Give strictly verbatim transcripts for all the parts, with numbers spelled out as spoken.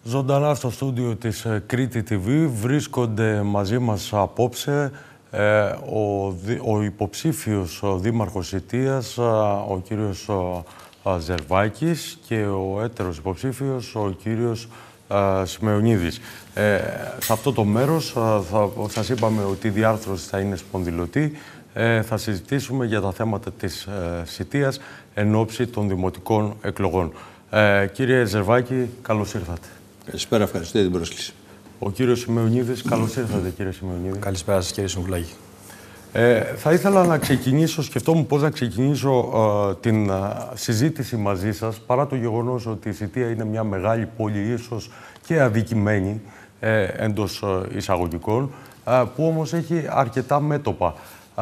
Ζωντανά στο στούντιο της Κρήτη τι βι βρίσκονται μαζί μας απόψε ε, ο, ο υποψήφιος ο δήμαρχος Σιτίας, ο κύριος ο, Ζερβάκης, και ο έτερος υποψήφιος, ο κύριος α, Σημεωνίδης. Ε, σε αυτό το μέρος θα, σας είπαμε ότι η διάρθρωση θα είναι σπονδυλωτή. Ε, θα συζητήσουμε για τα θέματα της ε, Σιτίας εν ώψη των δημοτικών εκλογών. Ε, κύριε Ζερβάκη, καλώς ήρθατε. Καλησπέρα, ευχαριστώ για την πρόσκληση. Ο κύριος Σημεωνίδης, καλώς ήρθατε, κύριε Σημεωνίδη. Καλησπέρα σας, κύριε Συμβουλάκη. Ε, θα ήθελα να ξεκινήσω, σκεφτόμουν πώς να ξεκινήσω ε, την ε, συζήτηση μαζί σας, παρά το γεγονός ότι η Σιτία είναι μια μεγάλη πόλη, ίσως και αδικημένη ε, εντός ε, εισαγωγικών, ε, που όμως έχει αρκετά μέτωπα. Ε,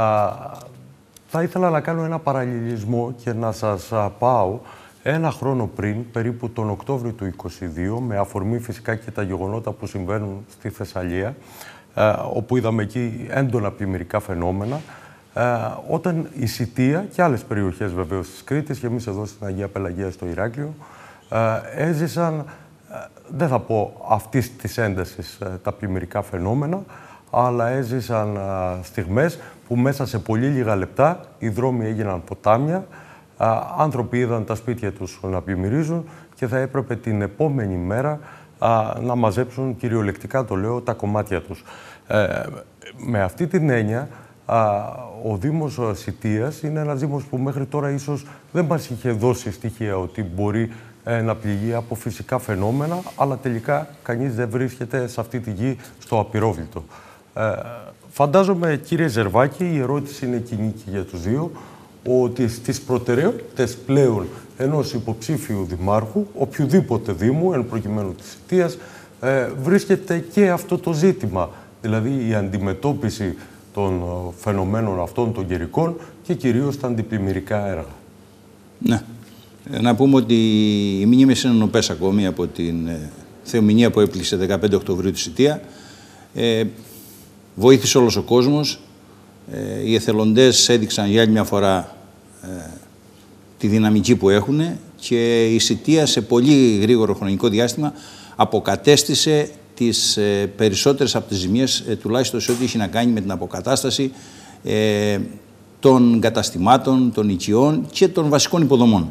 θα ήθελα να κάνω ένα παραλληλισμό και να σας ε, πάω ένα χρόνο πριν, περίπου τον Οκτώβριο του είκοσι δύο, με αφορμή φυσικά και τα γεγονότα που συμβαίνουν στη Θεσσαλία, ε, όπου είδαμε εκεί έντονα πλημμυρικά φαινόμενα, ε, όταν η Σιτία και άλλες περιοχές βεβαίως της Κρήτης, και εμείς εδώ στην Αγία Πελαγία στο Ηράκλειο, ε, έζησαν, ε, δεν θα πω αυτής της έντασης ε, τα πλημμυρικά φαινόμενα, αλλά έζησαν ε, στιγμές που μέσα σε πολύ λίγα λεπτά οι δρόμοι έγιναν ποτάμια, άνθρωποι είδαν τα σπίτια τους να πλημμυρίζουν και θα έπρεπε την επόμενη μέρα α, να μαζέψουν, κυριολεκτικά το λέω, τα κομμάτια τους. Ε, με αυτή την έννοια, α, ο Δήμος Σιτίας είναι ένας Δήμος που μέχρι τώρα ίσως δεν μας είχε δώσει στοιχεία ότι μπορεί ε, να πληγεί από φυσικά φαινόμενα, αλλά τελικά κανείς δεν βρίσκεται σε αυτή τη γη στο απειρόβλητο. Ε, φαντάζομαι, κύριε Ζερβάκη, η ερώτηση είναι κοινή και για τους δύο, ότι στις προτεραιότητες πλέον ενός υποψήφιου δημάρχου, οποιοδήποτε δήμου, εν προκειμένου της Σιτίας, ε, βρίσκεται και αυτό το ζήτημα, δηλαδή η αντιμετώπιση των φαινομένων αυτών των καιρικών και κυρίως τα αντιπλημμυρικά έργα. Ναι. Να πούμε ότι οι μνήμες είναι νοπές ακόμη από την ε, θεομηνία που έπληξε δεκαπέντε Οκτωβρίου τη Σιτία. Ε, βοήθησε όλος ο κόσμος. Ε, οι εθελοντές έδειξαν για άλλη μια φορά ε, τη δυναμική που έχουν και η Σιτία σε πολύ γρήγορο χρονικό διάστημα αποκατέστησε τις ε, περισσότερες από τις ζημίες, ε, τουλάχιστον σε ό,τι έχει να κάνει με την αποκατάσταση ε, των καταστημάτων, των οικειών και των βασικών υποδομών.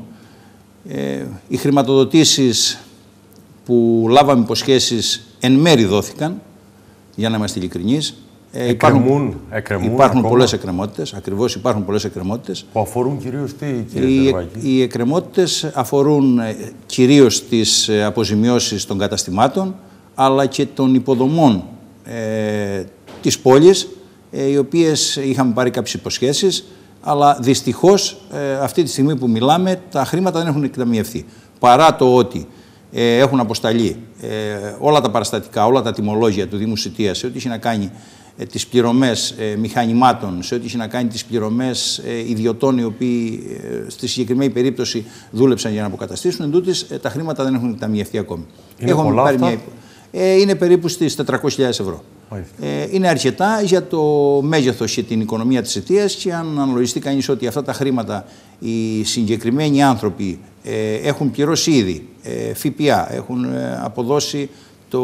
Ε, οι χρηματοδοτήσεις που λάβαμε υποσχέσεις εν μέρη δόθηκαν, για να είμαστε ειλικρινείς. Ε, εκκρεμούν, εκκρεμούν υπάρχουν πολλές εκκρεμότητες, ακριβώς υπάρχουν πολλές εκκρεμότητες. Που αφορούν κυρίως τι, κύριε Ζερβάκη? Οι, οι εκκρεμότητες αφορούν ε, κυρίως τις ε, αποζημιώσεις των καταστημάτων, αλλά και των υποδομών ε, της πόλης, ε, οι οποίες είχαμε πάρει κάποιες υποσχέσεις, αλλά δυστυχώς ε, αυτή τη στιγμή που μιλάμε τα χρήματα δεν έχουν εκταμιευθεί. Παρά το ότι ε, έχουν αποσταλεί ε, όλα τα παραστατικά, όλα τα τιμολόγια του Δήμου Σιτίας σε ό,τι έχει να κάνει ε, τις πληρωμές ε, μηχανημάτων, σε ό,τι έχει να κάνει τις πληρωμές ε, ιδιωτών οι οποίοι ε, στη συγκεκριμένη περίπτωση δούλεψαν για να αποκαταστήσουν, εντούτοις ε, τα χρήματα δεν έχουν εκταμιευθεί ακόμη. Είναι πολλά αυτά? Μια... Ε, είναι περίπου στις τετρακόσιες χιλιάδες ευρώ. Ε, είναι αρκετά για το μέγεθος και την οικονομία της Σιτίας και αν αναλογιστεί κανείς ότι αυτά τα χρήματα οι συγκεκριμένοι άνθρωποι ε, έχουν πληρώσει ήδη ε, ΦΠΑ, έχουν ε, αποδώσει το,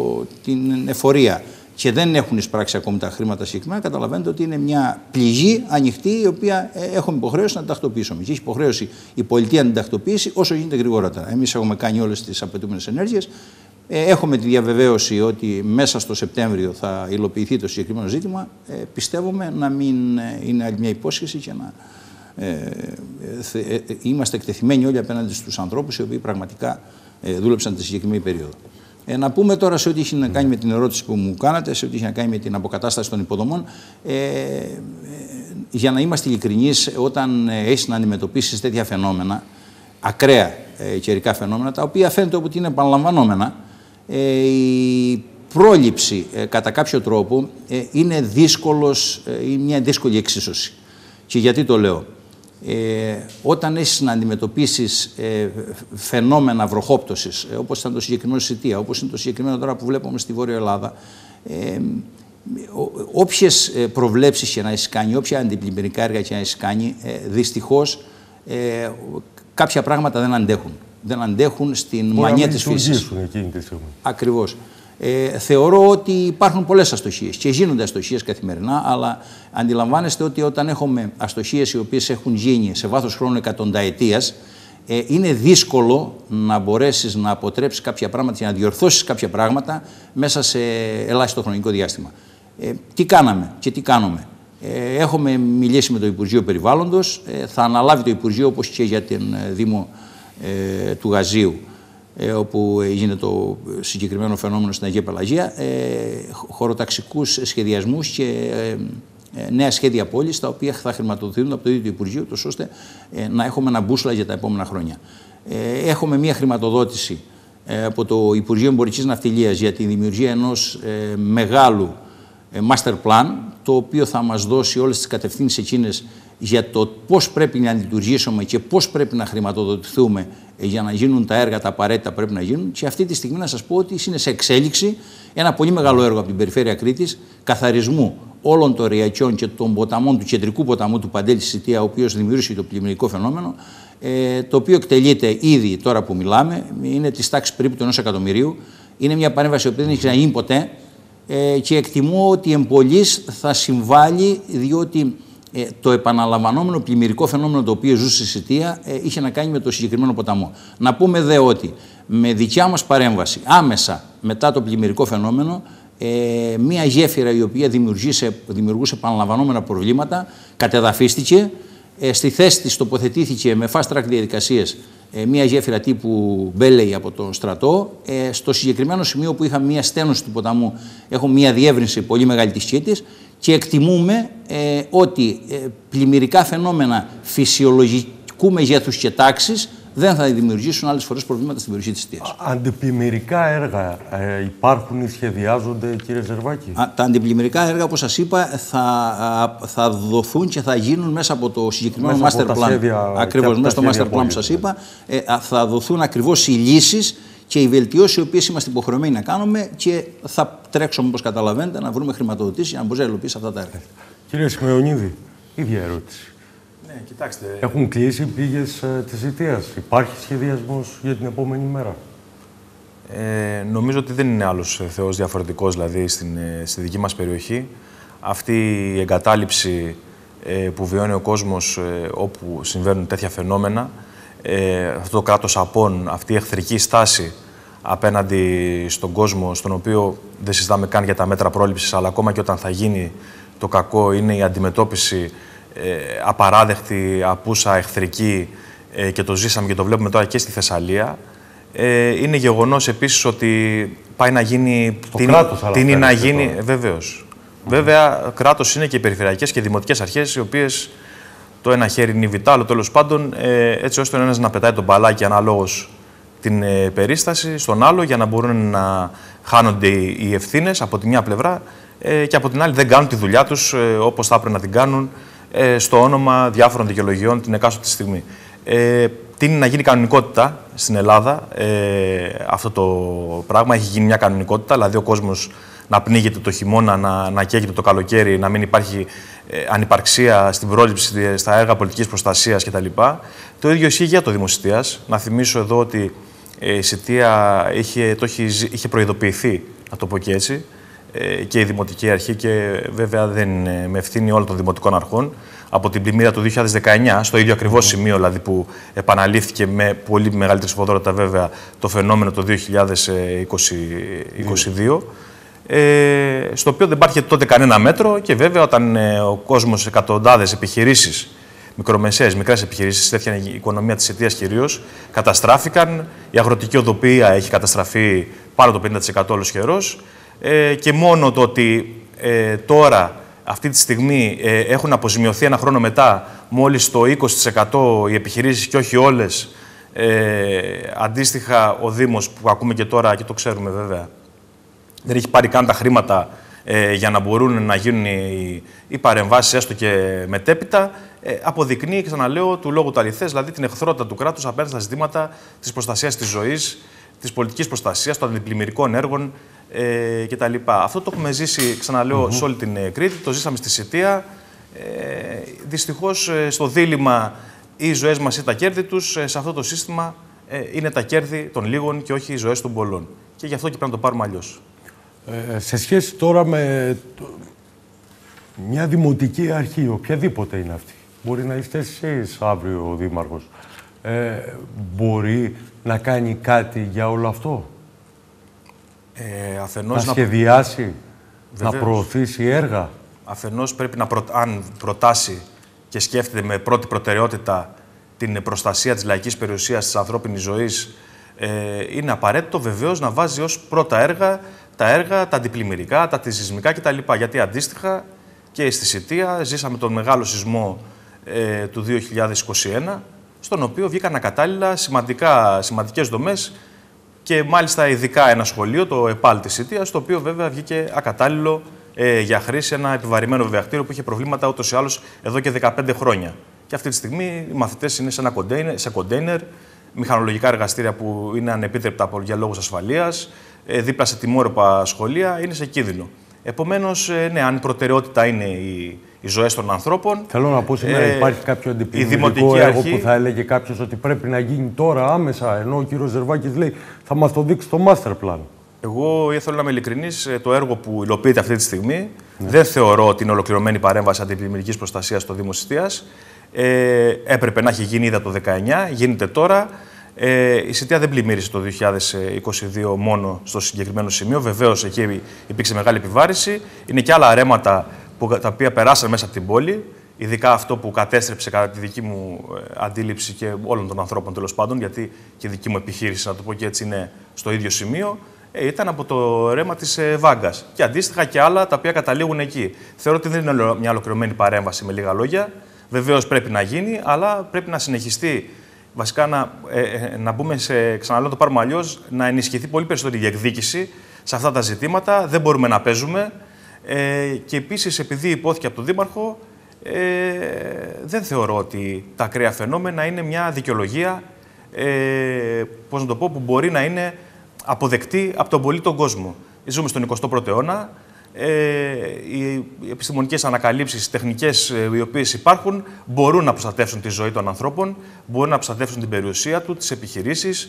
την εφορία και δεν έχουν εισπράξει ακόμη τα χρήματα συγκεκριμένα, καταλαβαίνετε ότι είναι μια πληγή ανοιχτή η οποία ε, έχουμε υποχρέωση να την τακτοποιήσουμε. Και έχει υποχρέωση η πολιτεία να την τακτοποιήσει όσο γίνεται γρηγορότερα. Εμείς έχουμε κάνει όλες τις απαιτούμενες ενέργειες. Έχουμε τη διαβεβαίωση ότι μέσα στο Σεπτέμβριο θα υλοποιηθεί το συγκεκριμένο ζήτημα. Ε, πιστεύουμε να μην είναι άλλη μια υπόσχεση και να ε, θε, ε, είμαστε εκτεθειμένοι όλοι απέναντι στους ανθρώπους οι οποίοι πραγματικά ε, δούλεψαν τη συγκεκριμένη περίοδο. Ε, να πούμε τώρα σε ό,τι έχει να κάνει με την ερώτηση που μου κάνατε, σε ό,τι έχει να κάνει με την αποκατάσταση των υποδομών. Ε, ε, για να είμαστε ειλικρινείς, όταν ε, έχεις να αντιμετωπίσεις τέτοια φαινόμενα, ακραία ε, καιρικά φαινόμενα, τα οποία φαίνεται ότι είναι επαναλαμβανόμενα, Ε, η πρόληψη ε, κατά κάποιο τρόπο ε, είναι δύσκολος, ε, είναι μια δύσκολη εξίσωση. Και γιατί το λέω? Ε, όταν έχεις να αντιμετωπίσεις ε, φαινόμενα βροχόπτωσης, ε, όπως ήταν το συγκεκριμένο Σιτία, όπως είναι το συγκεκριμένο τώρα που βλέπουμε στη Βόρεια Ελλάδα, ε, όποιες προβλέψεις και να έχεις κάνει, όποια αντιπλημμυρικά έργα και να έχεις κάνει, ε, δυστυχώς ε, κάποια πράγματα δεν αντέχουν. Δεν αντέχουν στην Μπορεί μανία να της φύσης. Εκείνη τη στιγμή. Ακριβώς. Ε, θεωρώ ότι υπάρχουν πολλές αστοχίες και γίνονται αστοχίες καθημερινά, αλλά αντιλαμβάνεστε ότι όταν έχουμε αστοχίες οι οποίες έχουν γίνει σε βάθος χρόνου εκατονταετίας, ε, είναι δύσκολο να μπορέσεις να αποτρέψεις κάποια πράγματα και να διορθώσεις κάποια πράγματα μέσα σε ελάχιστο χρονικό διάστημα. Ε, τι κάναμε και τι κάνουμε. Ε, έχουμε μιλήσει με το Υπουργείο Περιβάλλοντος, ε, θα αναλάβει το Υπουργείο όπως και για την Δήμο ε, του Γαζίου, ε, όπου γίνεται το συγκεκριμένο φαινόμενο στην Αγία Πελαγία, ε, χωροταξικούς σχεδιασμούς και ε, ε, νέα σχέδια πόλης, τα οποία θα χρηματοδοτηθούν από το ίδιο το Υπουργείο, τόσο ώστε ε, να έχουμε ένα μπούσουλα για τα επόμενα χρόνια. Ε, έχουμε μία χρηματοδότηση ε, από το Υπουργείο Εμπορικής Ναυτιλίας για τη δημιουργία ενός ε, μεγάλου ε, master plan, το οποίο θα μας δώσει όλες τις κατευθύνσεις εκείνες για το πώς πρέπει να λειτουργήσουμε και πώς πρέπει να χρηματοδοτηθούμε για να γίνουν τα έργα, τα απαραίτητα που πρέπει να γίνουν. Και αυτή τη στιγμή να σας πω ότι είναι σε εξέλιξη ένα πολύ μεγάλο έργο από την περιφέρεια Κρήτης, καθαρισμού όλων των ριακιών και των ποταμών του κεντρικού ποταμού του Παντέλη στη Σιτία, ο οποίος δημιούργησε το πλημμυρικό φαινόμενο, ε, το οποίο εκτελείται ήδη τώρα που μιλάμε, είναι της τάξης περίπου του ενός εκατομμυρίου. Είναι μια παρέμβαση που δεν έχει ξαναγίνει ποτέ ε, και εκτιμώ ότι εμπολής θα συμβάλλει, διότι Ε, το επαναλαμβανόμενο πλημμυρικό φαινόμενο το οποίο ζούσε στη Σιτία ε, είχε να κάνει με το συγκεκριμένο ποταμό. Να πούμε δε ότι με δικιά μας παρέμβαση άμεσα μετά το πλημμυρικό φαινόμενο, ε, μία γέφυρα η οποία δημιουργούσε, δημιουργούσε επαναλαμβανόμενα προβλήματα κατεδαφίστηκε, ε, στη θέση της τοποθετήθηκε με fast track διαδικασίες ε, μία γέφυρα τύπου Μπέλεϊ από τον στρατό. Ε, στο συγκεκριμένο σημείο που είχαμε μία στένωση του ποταμού, έχουμε μία διεύρυνση πολύ μεγάλη της Κίτης. Και εκτιμούμε ε, ότι ε, πλημμυρικά φαινόμενα φυσιολογικού μεγέθους και τάξης δεν θα δημιουργήσουν άλλες φορές προβλήματα στην περιοχή της Σιτίας. Αντιπλημμυρικά έργα ε, υπάρχουν ή σχεδιάζονται, κύριε Ζερβάκη? Α, τα αντιπλημμυρικά έργα, όπως σας είπα, θα, α, θα δοθούν και θα γίνουν μέσα από το συγκεκριμένο μέσα master plan. Ακριβώς, μέσα στο master plan που σας είπα, ε, θα δοθούν ακριβώς οι λύσεις και οι βελτιώσεις οι οποίες είμαστε υποχρεωμένοι να κάνουμε και θα τρέξουμε, όπως καταλαβαίνετε, να βρούμε χρηματοδοτήσεις για να μπορούμε να υλοποιήσουμε αυτά τα έργα. Κύριε Σημεωνίδη, ίδια ερώτηση. Ναι, κοιτάξτε. Έχουν κλείσει πήγες ε, της Σιτίας? Υπάρχει σχεδιασμός για την επόμενη μέρα? Ε, νομίζω ότι δεν είναι άλλος θεός διαφορετικός, δηλαδή, στην, ε, στη δική μας περιοχή. Αυτή η εγκατάλειψη ε, που βιώνει ο κόσμος ε, όπου συμβαίνουν τέτοια φαινόμενα, Ε, αυτό το κράτος απόν, αυτή η εχθρική στάση απέναντι στον κόσμο, στον οποίο δεν συζητάμε καν για τα μέτρα πρόληψης, αλλά ακόμα και όταν θα γίνει το κακό, είναι η αντιμετώπιση ε, απαράδεκτη, απούσα, εχθρική ε, και το ζήσαμε και το βλέπουμε τώρα και στη Θεσσαλία. Ε, είναι γεγονός επίσης ότι πάει να γίνει... Το κράτος, αλλά τίνει να γίνει... Βεβαίως. Mm-hmm. Βέβαια, κράτος είναι και οι περιφερειακές και οι δημοτικές αρχές, οι οποίες το ένα χέρι είναι βιτάλο, τέλος πάντων, ε, έτσι ώστε ο ένας να πετάει τον μπαλάκι αναλόγως την ε, περίσταση στον άλλο, για να μπορούν να χάνονται οι ευθύνες από τη μια πλευρά ε, και από την άλλη δεν κάνουν τη δουλειά τους ε, όπως θα έπρεπε να την κάνουν ε, στο όνομα διάφορων δικαιολογιών την εκάστοτε στιγμή. Ε, τι είναι να γίνει κανονικότητα στην Ελλάδα ε, αυτό το πράγμα? Έχει γίνει μια κανονικότητα, δηλαδή ο κόσμος να πνίγεται το χειμώνα, να, να καίγεται το καλοκαίρι, να μην υπάρχει ε, ανυπαρξία στην πρόληψη, στα έργα πολιτικής προστασίας κτλ. Το ίδιο ισχύει για το Δήμο Σιτίας. Να θυμίσω εδώ ότι ε, η Σιτία είχε, το είχε, είχε προειδοποιηθεί, να το πω και έτσι, ε, και η Δημοτική Αρχή και βέβαια δεν είναι με ευθύνη όλων των δημοτικών αρχών, από την πλημμύρα του δύο χιλιάδες δεκαεννιά, στο ίδιο ακριβώς σημείο δηλαδή που επαναλήφθηκε με πολύ μεγαλύτερη σφοδρότητα βέβαια το φαινόμενο το δύο χιλιάδες είκοσι δύο. Ε, στο οποίο δεν υπάρχει τότε κανένα μέτρο και βέβαια όταν ε, ο κόσμος, εκατοντάδες επιχειρήσεις, μικρομεσαίες, μικρές επιχειρήσεις, τέτοια η οικονομία της Σιτίας κυρίως, καταστράφηκαν, η αγροτική οδοποιία έχει καταστραφεί πάνω το πενήντα τοις εκατό όλος καιρός ε, και μόνο το ότι ε, τώρα αυτή τη στιγμή ε, έχουν αποζημιωθεί ένα χρόνο μετά μόλις το είκοσι τοις εκατό οι επιχειρήσεις και όχι όλες, ε, αντίστοιχα ο Δήμος που ακούμε και τώρα και το ξέρουμε βέβαια, δεν έχει πάρει καν τα χρήματα ε, για να μπορούν να γίνουν οι, οι παρεμβάσεις έστω και μετέπειτα, ε, αποδεικνύει, ξαναλέω, του λόγου του αληθές, δηλαδή την εχθρότητα του κράτους απέναντι στα ζητήματα της προστασίας της ζωής, της πολιτικής προστασίας, των αντιπλημμυρικών έργων ε, κτλ. Αυτό το έχουμε ζήσει, ξαναλέω, mm-hmm. σε όλη την Κρήτη, το ζήσαμε στη Σιτία. Ε, δυστυχώς, ε, στο δίλημμα ή οι ζωές μας ή τα κέρδη τους, ε, σε αυτό το σύστημα ε, είναι τα κέρδη των λίγων και όχι οι ζωές των πολλών. Και γι' αυτό και πρέπει να το πάρουμε αλλιώς. Ε, σε σχέση τώρα με το... μια δημοτική αρχή, οποιαδήποτε είναι αυτή, μπορεί να είστε εσείς αύριο ο Δήμαρχος, ε, μπορεί να κάνει κάτι για όλο αυτό? Ε, αφενός να σχεδιάσει, να... να προωθήσει έργα. Αφενός πρέπει να προ... αν προτάσει και σκέφτεται με πρώτη προτεραιότητα την προστασία της λαϊκής περιουσίας της ανθρώπινης ζωής, ε, είναι απαραίτητο βεβαίως να βάζει ως πρώτα έργα τα έργα, τα αντιπλημμυρικά, τα αντισυσμικά κτλ. Γιατί αντίστοιχα και στη Σιτία ζήσαμε τον μεγάλο σεισμό ε, του δύο χιλιάδες είκοσι ένα, στον οποίο βγήκαν ακατάλληλα σημαντικά, σημαντικές δομές και μάλιστα ειδικά ένα σχολείο, το ΕΠΑΛ της Σιτίας, το οποίο βέβαια βγήκε ακατάλληλο ε, για χρήση, ένα επιβαρημένο βέβαια κτίριο που είχε προβλήματα ούτως ή άλλως εδώ και δεκαπέντε χρόνια. Και αυτή τη στιγμή οι μαθητές είναι σε, ένα κοντέινερ, σε κοντέινερ, μηχανολογικά εργαστήρια που είναι ανεπίτρεπτα για λόγους ασφαλείας, ε, δίπλα σε τιμόρροπα σχολεία, είναι σε κίνδυνο. Επομένως, ε, ναι, αν η προτεραιότητα είναι οι, οι ζωές των ανθρώπων. Θέλω να πω σήμερα ε, υπάρχει κάποιο αντιπλημμυρικό έργο αρχή... που θα έλεγε κάποιος ότι πρέπει να γίνει τώρα άμεσα, ενώ ο κύριος Ζερβάκης λέει θα μας το δείξει το master plan. Εγώ ήθελα να είμαι ειλικρινής, το έργο που υλοποιείται αυτή τη στιγμή ναι. δεν θεωρώ ότι είναι ολοκληρωμένη παρέμβαση αντιπλημμυρικής προστασίας στο Δήμο Σιτίας. Ε, έπρεπε να έχει γίνει ήδη το δεκαεννιά, γίνεται τώρα. Ε, η Σιτία δεν πλημμύρισε το δύο χιλιάδες είκοσι δύο μόνο στο συγκεκριμένο σημείο. Βεβαίως εκεί υπήρξε μεγάλη επιβάρηση. Είναι και άλλα ρέματα που, τα οποία περάσαν μέσα από την πόλη. Ειδικά αυτό που κατέστρεψε κατά τη δική μου αντίληψη και όλων των ανθρώπων τέλος πάντων, γιατί και η δική μου επιχείρηση, να το πω και έτσι, είναι στο ίδιο σημείο. Ε, ήταν από το ρέμα της ε, Βάγκας. Και αντίστοιχα και άλλα τα οποία καταλήγουν εκεί. Θεωρώ ότι δεν είναι μια ολοκληρωμένη παρέμβαση με λίγα λόγια. Βεβαίως πρέπει να γίνει, αλλά πρέπει να συνεχιστεί. Βασικά να, ε, ε, να μπούμε σε, ξαναλέω το πάρουμε αλλιώς, να ενισχυθεί πολύ περισσότερη διεκδίκηση σε αυτά τα ζητήματα. Δεν μπορούμε να παίζουμε. Ε, και επίσης, επειδή υπόθηκε από τον Δήμαρχο, ε, δεν θεωρώ ότι τα ακραία φαινόμενα είναι μια δικαιολογία, ε, πώς να το πω, που μπορεί να είναι αποδεκτή από τον πολύ τον κόσμο. Ζούμε στον εικοστό πρώτο αιώνα. Ε, οι επιστημονικές ανακαλύψεις, τεχνικές ε, οι οποίες υπάρχουν, μπορούν να προστατεύσουν τη ζωή των ανθρώπων, μπορούν να προστατεύσουν την περιουσία του, τις επιχειρήσεις,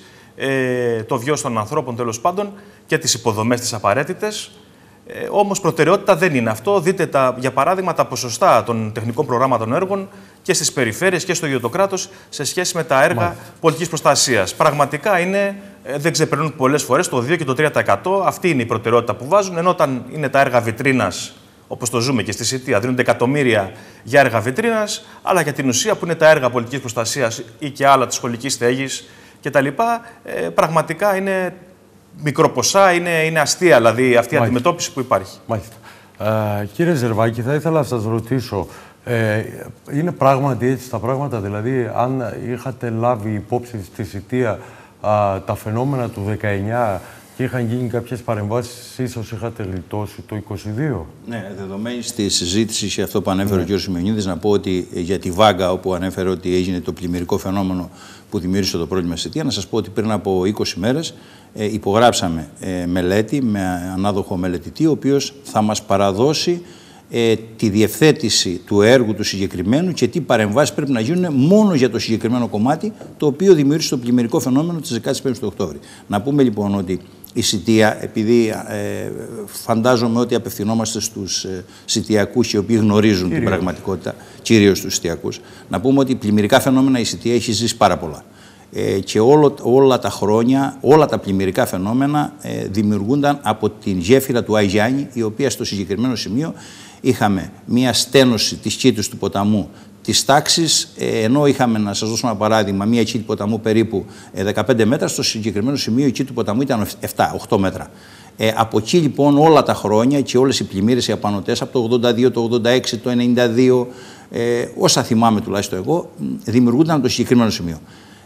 ε, το βιός των ανθρώπων τέλος πάντων και τις υποδομές τις απαραίτητες. Ε, όμως προτεραιότητα δεν είναι αυτό. Δείτε τα, για παράδειγμα τα ποσοστά των τεχνικών προγράμματων έργων και στις περιφέρειες και στο ίδιο το κράτος σε σχέση με τα έργα Μάλιστα. πολιτικής προστασίας. Πραγματικά είναι, δεν ξεπερνούν πολλές φορές το δύο και το τρία τοις εκατό. Αυτή είναι η προτεραιότητα που βάζουν, ενώ όταν είναι τα έργα βιτρίνας, όπως το ζούμε και στη Σιτία, δίνονται εκατομμύρια για έργα βιτρίνας, αλλά για την ουσία που είναι τα έργα πολιτικής προστασίας ή και άλλα της σχολικής στέγης κτλ. Ε, πραγματικά είναι μικροποσά, είναι, είναι αστεία δηλαδή αυτή η Μάλιστα. αντιμετώπιση που υπάρχει. Μάλιστα. Ε, κύριε Ζερβάκη, θα ήθελα να σας ρωτήσω, ε, είναι πράγματι έτσι τα πράγματα, δηλαδή αν είχατε λάβει υπόψη στη Σιτία α, τα φαινόμενα του δεκαεννιά και είχαν γίνει κάποιες παρεμβάσεις, ίσως είχατε γλιτώσει το είκοσι δύο. Ναι, δεδομένης της συζήτησης και αυτό που ανέφερε ναι. ο κ. Σημειονίδης, να πω ότι για τη Βάγκα, όπου ανέφερε ότι έγινε το πλημμυρικό φαινόμενο που δημιούργησε το πρόβλημα στη Σιτία, να σας πω ότι πριν από είκοσι μέρες ε, υπογράψαμε ε, μελέτη με ανάδοχο μελετητή, ο οποίος θα μας παραδώσει ε, τη διευθέτηση του έργου του συγκεκριμένου και τι παρεμβάσεις πρέπει να γίνουν μόνο για το συγκεκριμένο κομμάτι, το οποίο δημιούργησε το πλημμυρικό φαινόμενο της δεκαπέντε του Οκτώβρη. Να πούμε λοιπόν ότι η Σιτία, επειδή ε, φαντάζομαι ότι απευθυνόμαστε στους ε, Σιτιακούς οι οποίοι γνωρίζουν Κυρίως. την πραγματικότητα, κυρίως τους Σιτιακούς, να πούμε ότι πλημμυρικά φαινόμενα η Σιτία έχει ζήσει πάρα πολλά. Ε, και όλο, όλα τα χρόνια, όλα τα πλημμυρικά φαινόμενα ε, δημιουργούνταν από την γέφυρα του Αϊγιάννη, η οποία στο συγκεκριμένο σημείο είχαμε μία στένωση της κήτης του ποταμού της τάξης, ενώ είχαμε, να σας δώσω ένα παράδειγμα, μία κήτη ποταμού περίπου δεκαπέντε μέτρα, στο συγκεκριμένο σημείο η κήτη του ποταμού ήταν επτά οκτώ μέτρα. Ε, από εκεί λοιπόν όλα τα χρόνια και όλες οι πλημμύρες οι απανωτές, από το ογδόντα δύο, το ογδόντα έξι, το ενενήντα δύο, ε, όσα θυμάμαι τουλάχιστον εγώ, δημιουργούνταν από το συγκεκριμένο σημείο.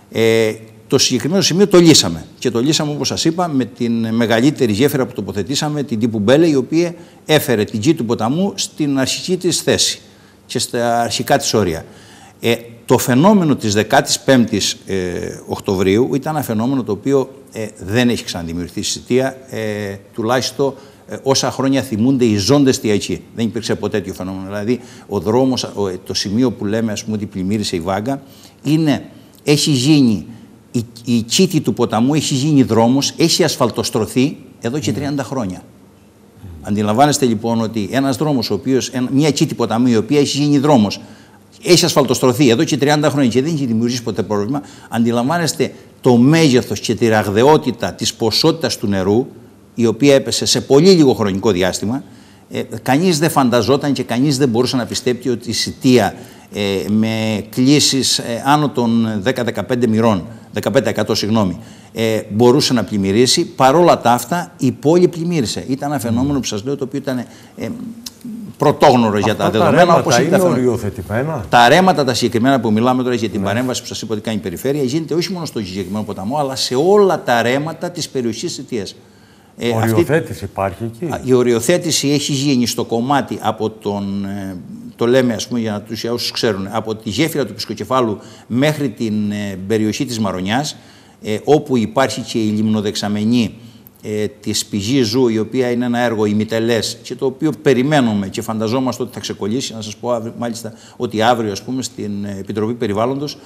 Ε, το συγκεκριμένο σημείο το λύσαμε. Και το λύσαμε, όπως σας είπα, με την μεγαλύτερη γέφυρα που τοποθετήσαμε, την τύπου Μπέλε, η οποία έφερε την κήτη του ποταμού στην αρχική της θέση και στα αρχικά της όρια. Ε, το φαινόμενο της δεκαπέμπτης ε, Οκτωβρίου ήταν ένα φαινόμενο το οποίο ε, δεν έχει ξαναδημιουργηθεί στη Σιτία, ε, τουλάχιστον ε, όσα χρόνια θυμούνται οι ζώντες Σιτιακοί. Δεν υπήρξε ποτέ τέτοιο φαινόμενο. Δηλαδή, ο δρόμος, ο, το σημείο που λέμε, ας πούμε, ότι πλημμύρισε η Βάγκα, είναι, έχει γίνει η, η τσίτη του ποταμού έχει γίνει δρόμος, έχει ασφαλτοστρωθεί εδώ και τριάντα χρόνια. Mm. Αντιλαμβάνεστε λοιπόν ότι ένας δρόμος, ο οποίος, μια τσίτη ποταμού η οποία έχει γίνει δρόμος, έχει ασφαλτοστρωθεί εδώ και τριάντα χρόνια και δεν έχει δημιουργήσει ποτέ πρόβλημα. Αντιλαμβάνεστε το μέγεθος και τη ραγδαιότητα της ποσότητας του νερού, η οποία έπεσε σε πολύ λίγο χρονικό διάστημα. Ε, κανείς δεν φανταζόταν και κανείς δεν μπορούσε να πιστέψει ότι η Σιτία ε, με κλίσεις ε, άνω των δέκα με δεκαπέντε μοιρών, δεκαπέντε τοις εκατό συγγνώμη, ε, μπορούσε να πλημμυρίσει. Παρόλα τα αυτά η πόλη πλημμύρισε. Ήταν ένα φαινόμενο που σας λέω το οποίο ήταν ε, πρωτόγνωρο για τα δεδομένα. Αυτά τα είναι οριοθετημένα. Τα ρέματα τα συγκεκριμένα που μιλάμε τώρα για την ναι. παρέμβαση που σας είπα ότι κάνει η περιφέρεια γίνεται όχι μόνο στο συγκεκριμένο ποταμό, αλλά σε όλα τα ρέματα της περιοχής Σιτίας. Ε, οριοθέτηση αυτή, υπάρχει εκεί. Η οριοθέτηση έχει γίνει στο κομμάτι από τον, ε, το λέμε ας πούμε για να τους όσους ξέρουν, από τη γέφυρα του Πισκοκεφάλου μέχρι την ε, περιοχή της Μαρονιάς, ε, όπου υπάρχει και η λιμνοδεξαμενή ε, της πηγής Ζου, η οποία είναι ένα έργο ημιτελές και το οποίο περιμένουμε και φανταζόμαστε ότι θα ξεκολλήσει. Να σας πω αύριο, μάλιστα ότι αύριο ας πούμε στην Επιτροπή Περιβάλλοντος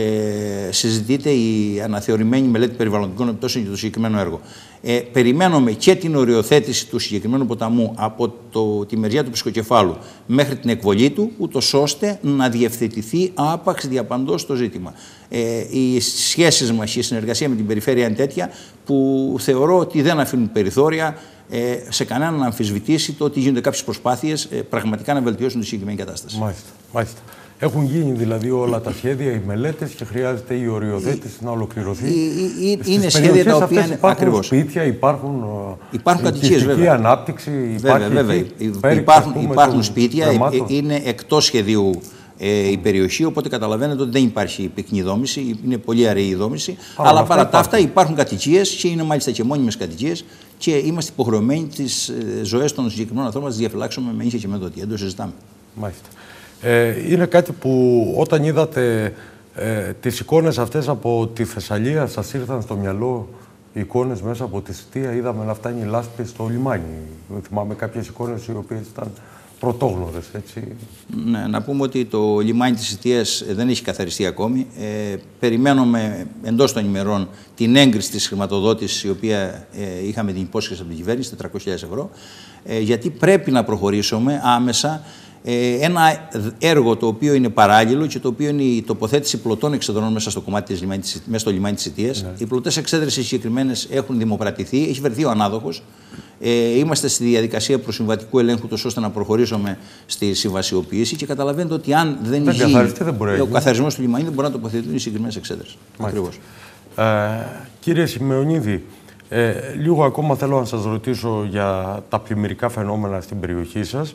ε, συζητείται η αναθεωρημένη μελέτη περιβαλλοντικών επιπτώσεων για το συγκεκριμένο έργο. Ε, περιμένουμε και την οριοθέτηση του συγκεκριμένου ποταμού από το, τη μεριά του Πισκοκεφάλου μέχρι την εκβολή του, ούτως ώστε να διευθετηθεί άπαξ διαπαντός το ζήτημα. Ε, οι σχέσεις μας, η συνεργασία με την περιφέρεια είναι τέτοια που θεωρώ ότι δεν αφήνουν περιθώρια ε, σε κανέναν να αμφισβητήσει το ότι γίνονται κάποιες προσπάθειες ε, πραγματικά να βελτιώσουν τη συγκεκριμένη κατάσταση. Μάλιστα. Μάλιστα. Έχουν γίνει δηλαδή όλα τα σχέδια, οι μελέτες και χρειάζεται η οριοθέτηση η, να ολοκληρωθεί. Η, η, είναι σχέδια τα οποία είναι υπάρχουν ακριβώς. Σπίτια, υπάρχουν, υπάρχουν κατοικίες, βέβαια. Ανάπτυξη, βέβαια, βέβαια. Υπάρχουν, υπάρχουν σπίτια, ρεμάτων. Είναι εκτός σχεδίου ε, η περιοχή, οπότε καταλαβαίνετε ότι δεν υπάρχει πυκνή δόμηση, είναι πολύ αραιή η δόμηση. Άρα, αλλά παρά τα αυτά υπάρχουν κατοικίες και είναι μάλιστα και μόνιμες κατοικίες και είμαστε υποχρεωμένοι τις ε, ζωές των συγκεκριμένων ανθρώπων να τις διαφυλάξουμε με ίσια και με δότη. Δεν το συζητάμε. Μάλιστα. Ε, είναι κάτι που όταν είδατε ε, τις εικόνες αυτές από τη Θεσσαλία, σας ήρθαν στο μυαλό οι εικόνες μέσα από τη Σιτία, είδαμε να φτάνει η λάσπη στο λιμάνι. Θυμάμαι κάποιες εικόνες οι οποίες ήταν πρωτόγνωρες, έτσι. Ναι, να πούμε ότι το λιμάνι της Σιτίας δεν έχει καθαριστεί ακόμη. Ε, περιμένουμε εντός των ημερών την έγκριση της χρηματοδότησης, η οποία ε, είχαμε την υπόσχεση από την κυβέρνηση, τετρακόσιες χιλιάδες ευρώ, ε, γιατί πρέπει να προχωρήσουμε άμεσα. Ε, ένα έργο το οποίο είναι παράλληλο και το οποίο είναι η τοποθέτηση πλωτών εξεδρών μέσα στο, κομμάτι της λιμάνι, μέσα στο λιμάνι της Σιτίας. Ναι. Οι πλωτές εξέδρες συγκεκριμένες έχουν δημοπρατηθεί, έχει βρεθεί ο ανάδοχος. Ε, είμαστε στη διαδικασία προσυμβατικού ελέγχου τόσο ώστε να προχωρήσουμε στη συμβασιοποίηση και καταλαβαίνετε ότι αν δεν, δεν γίνει δεν ο καθαρισμός του λιμάνι δεν μπορεί να τοποθετηθούν οι συγκεκριμένες εξέδρες. Ακριβώς. Ε, κύριε Σημεωνίδη, ε, λίγο ακόμα θέλω να σας ρωτήσω για τα πλημμυρικά φαινόμενα στην περιοχή σας.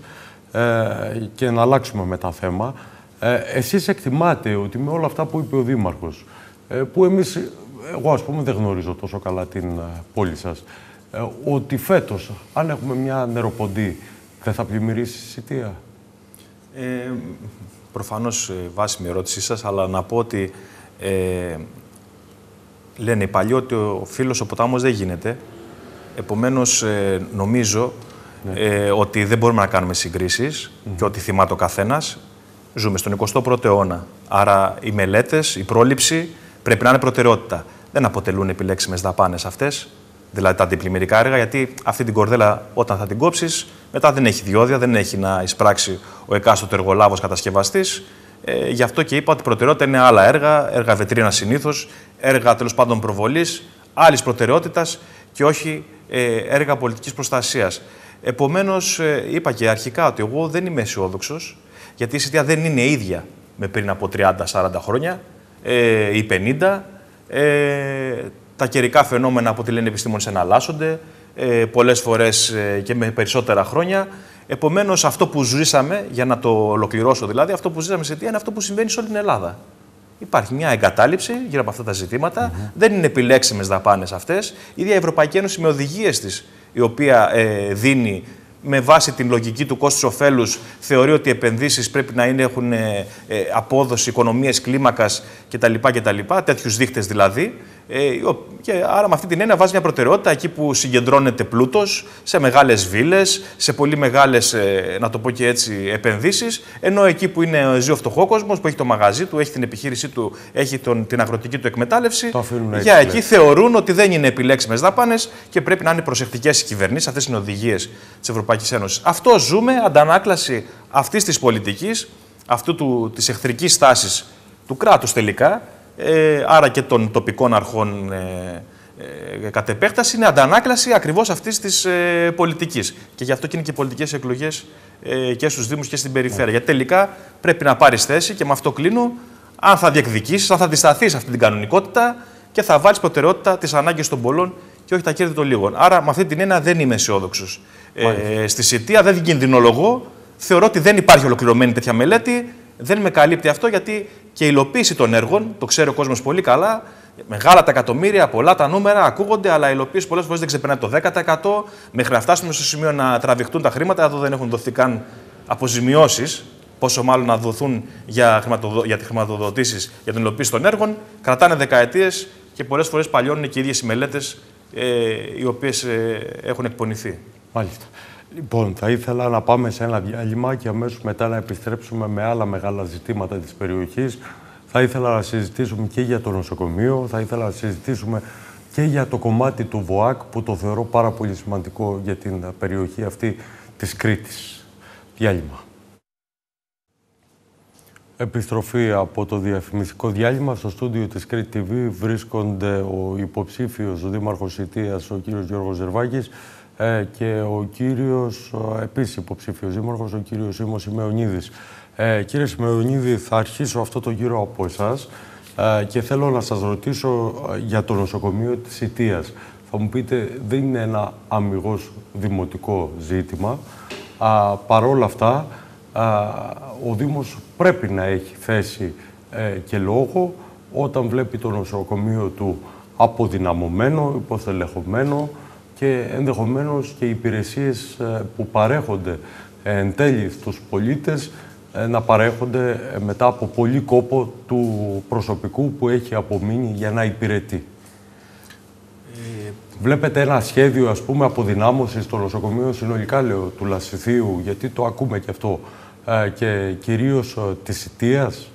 Ε, και να αλλάξουμε μετά θέμα. Ε, εσείς εκτιμάτε ότι με όλα αυτά που είπε ο Δήμαρχος, ε, που εμείς, εγώ ας πούμε δεν γνωρίζω τόσο καλά την ε, πόλη σας, ε, ότι φέτος, αν έχουμε μια νεροποντή, δεν θα πλημμυρίσει η Σιτία? Ε, προφανώς βάσιμη ερώτησή σας, αλλά να πω ότι ε, λένε οι παλιοί ότι ο φίλος ο ποτάμος δεν γίνεται. Επομένως, ε, νομίζω ναι. ε, ότι δεν μπορούμε να κάνουμε συγκρίσεις mm-hmm. και ότι θυμάται ο καθένας. Ζούμε στον εικοστό πρώτο αιώνα. Άρα οι μελέτες, η πρόληψη πρέπει να είναι προτεραιότητα. Δεν αποτελούν επιλέξιμες δαπάνες αυτές, δηλαδή τα αντιπλημμυρικά έργα, γιατί αυτή την κορδέλα όταν θα την κόψεις, μετά δεν έχει διόδια, δεν έχει να εισπράξει ο εκάστοτε εργολάβος κατασκευαστής. Ε, γι' αυτό και είπα ότι η προτεραιότητα είναι άλλα έργα, έργα βετρίνα συνήθως, έργα τέλος πάντων προβολής, άλλης προτεραιότητας και όχι ε, έργα πολιτικής προστασίας. Επομένως, ε, είπα και αρχικά ότι εγώ δεν είμαι αισιόδοξος, γιατί η Σιτία δεν είναι ίδια με πριν από τριάντα σαράντα χρόνια ε, ή πενήντα. Ε, τα καιρικά φαινόμενα, από ό,τι λένε οι επιστήμονες, εναλλάσσονται ε, πολλές φορές ε, και με περισσότερα χρόνια. Επομένως, αυτό που ζήσαμε, για να το ολοκληρώσω δηλαδή, αυτό που ζήσαμε στη Σιτία είναι αυτό που συμβαίνει σε όλη την Ελλάδα. Υπάρχει μια εγκατάλειψη γύρω από αυτά τα ζητήματα. Mm-hmm. Δεν είναι επιλέξιμες δαπάνες αυτές. Η ίδια η Ευρωπαϊκή Ένωση με οδηγίες της, η οποία ε, δίνει με βάση την λογική του κόστους-οφέλους, θεωρεί ότι οι επενδύσεις πρέπει να είναι, έχουν ε, απόδοση, οικονομίες κλίμακας κτλ. κτλ. Τέτοιους δείχτες δηλαδή. Και άρα με αυτή την έννοια βάζει μια προτεραιότητα εκεί που συγκεντρώνεται πλούτος, σε μεγάλες βίλες, σε πολύ μεγάλες, να το πω και έτσι, επενδύσεις. Ενώ εκεί που είναι, ζει ο φτωχόκοσμος, που έχει το μαγαζί του, έχει την επιχείρησή του, έχει τον, την αγροτική του εκμετάλλευση, για εκεί θεωρούν ότι δεν είναι επιλέξιμες δαπάνες και πρέπει να είναι προσεκτικές οι κυβερνήσεις. Αυτές είναι οι οδηγίες της Ευρωπαϊκής Ένωσης. Αυτό ζούμε, αντανάκλαση αυτής της πολιτικής, αυτού του, της εχθρικής στάσης του κράτους τελικά. Ε, άρα και των τοπικών αρχών ε, ε, κατ' επέκταση, είναι αντανάκλαση ακριβώς αυτής της ε, πολιτικής. Και γι' αυτό και είναι και πολιτικές εκλογές ε, και στους Δήμους και στην περιφέρεια. Yeah. Γιατί τελικά πρέπει να πάρεις θέση, και με αυτό κλείνω, αν θα διεκδικήσεις, αν θα αντισταθείς σε αυτή την κανονικότητα και θα βάλεις προτεραιότητα τις ανάγκες των πολλών και όχι τα κέρδη των λίγων. Άρα με αυτή την έννοια δεν είμαι αισιόδοξος. Ε, στη Σιτία δεν κινδυνολογώ. Θεωρώ ότι δεν υπάρχει ολοκληρωμένη τέτοια μελέτη. Δεν με καλύπτει αυτό, γιατί και η υλοποίηση των έργων, το ξέρει ο κόσμος πολύ καλά, μεγάλα τα εκατομμύρια, πολλά τα νούμερα ακούγονται, αλλά η υλοποίηση πολλές φορές δεν ξεπερνάει το δέκα τοις εκατό. Μέχρι να φτάσουμε στο σημείο να τραβηχτούν τα χρήματα, εδώ δεν έχουν δοθεί καν αποζημιώσεις, πόσο μάλλον να δοθούν για, χρηματοδο... για τις χρηματοδοτήσεις για την υλοποίηση των έργων. Κρατάνε δεκαετίες και πολλές φορές παλιώνουν και οι ίδιες οι μελέτες ε, οι οποίες ε, έχουν εκπονηθεί. Μάλιστα. Λοιπόν, θα ήθελα να πάμε σε ένα διάλειμμα και αμέσως μετά να επιστρέψουμε με άλλα μεγάλα ζητήματα της περιοχής. Θα ήθελα να συζητήσουμε και για το νοσοκομείο, θα ήθελα να συζητήσουμε και για το κομμάτι του ΒΟΑΚ, που το θεωρώ πάρα πολύ σημαντικό για την περιοχή αυτή της Κρήτης. Διάλειμμα. Επιστροφή από το διαφημιστικό διάλειμμα. Στο στούντιο της Κρήτη τι βι βρίσκονται ο υποψήφιος δήμαρχος Σιτίας, ο κύριος Γιώργος Ζερβάκης, και ο κύριος, επίσης υποψήφιος δήμαρχος, ο κύριος Σίμος Σημεωνίδης. Ε, κύριε Σημεωνίδη, θα αρχίσω αυτό το γύρο από εσάς ε, και θέλω να σας ρωτήσω για το νοσοκομείο της Σιτίας. Θα μου πείτε, δεν είναι ένα αμιγώς δημοτικό ζήτημα. Α, παρόλα αυτά, α, ο Δήμος πρέπει να έχει θέση ε, και λόγο όταν βλέπει το νοσοκομείο του αποδυναμωμένο, υποστελεχωμένο, και ενδεχομένως και οι υπηρεσίες που παρέχονται εν τέλει στους πολίτες να παρέχονται μετά από πολύ κόπο του προσωπικού που έχει απομείνει για να υπηρετεί. Ε... Βλέπετε ένα σχέδιο, ας πούμε, αποδυνάμωσης στο νοσοκομείο συνολικά, λέω, του Λασιθίου, γιατί το ακούμε και αυτό, και κυρίως της Σιτίας.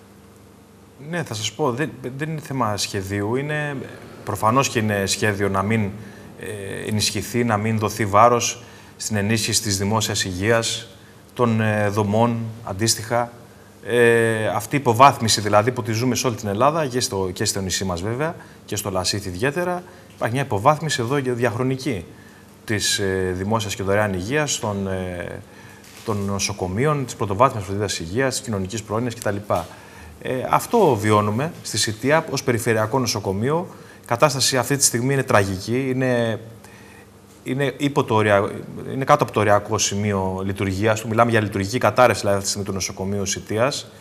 Ναι, θα σας πω, δεν, δεν είναι θέμα σχεδίου. Είναι, προφανώς και είναι σχέδιο να μην ενισχυθεί, να μην δοθεί βάρος στην ενίσχυση της δημόσιας υγείας, των ε, δομών αντίστοιχα. Ε, αυτή η υποβάθμιση δηλαδή που τη ζούμε σε όλη την Ελλάδα, και στο, και στο νησί μας βέβαια, και στο Λασίθι ιδιαίτερα, υπάρχει μια υποβάθμιση εδώ διαχρονική της ε, δημόσιας και δωρεάν υγείας, των, ε, των νοσοκομείων, της πρωτοβάθμιας φροντίδας υγείας, της κοινωνικής πρόνοιας κτλ. Ε, αυτό βιώνουμε στη Σιτία ως περιφερειακό νοσοκομείο. Η κατάσταση αυτή τη στιγμή είναι τραγική, είναι, είναι, υπό το ορια, είναι κάτω από το οριακό σημείο λειτουργίας του. Μιλάμε για λειτουργική κατάρρευση δηλαδή, αυτή τη στιγμή του νοσοκομείου Σιτίας.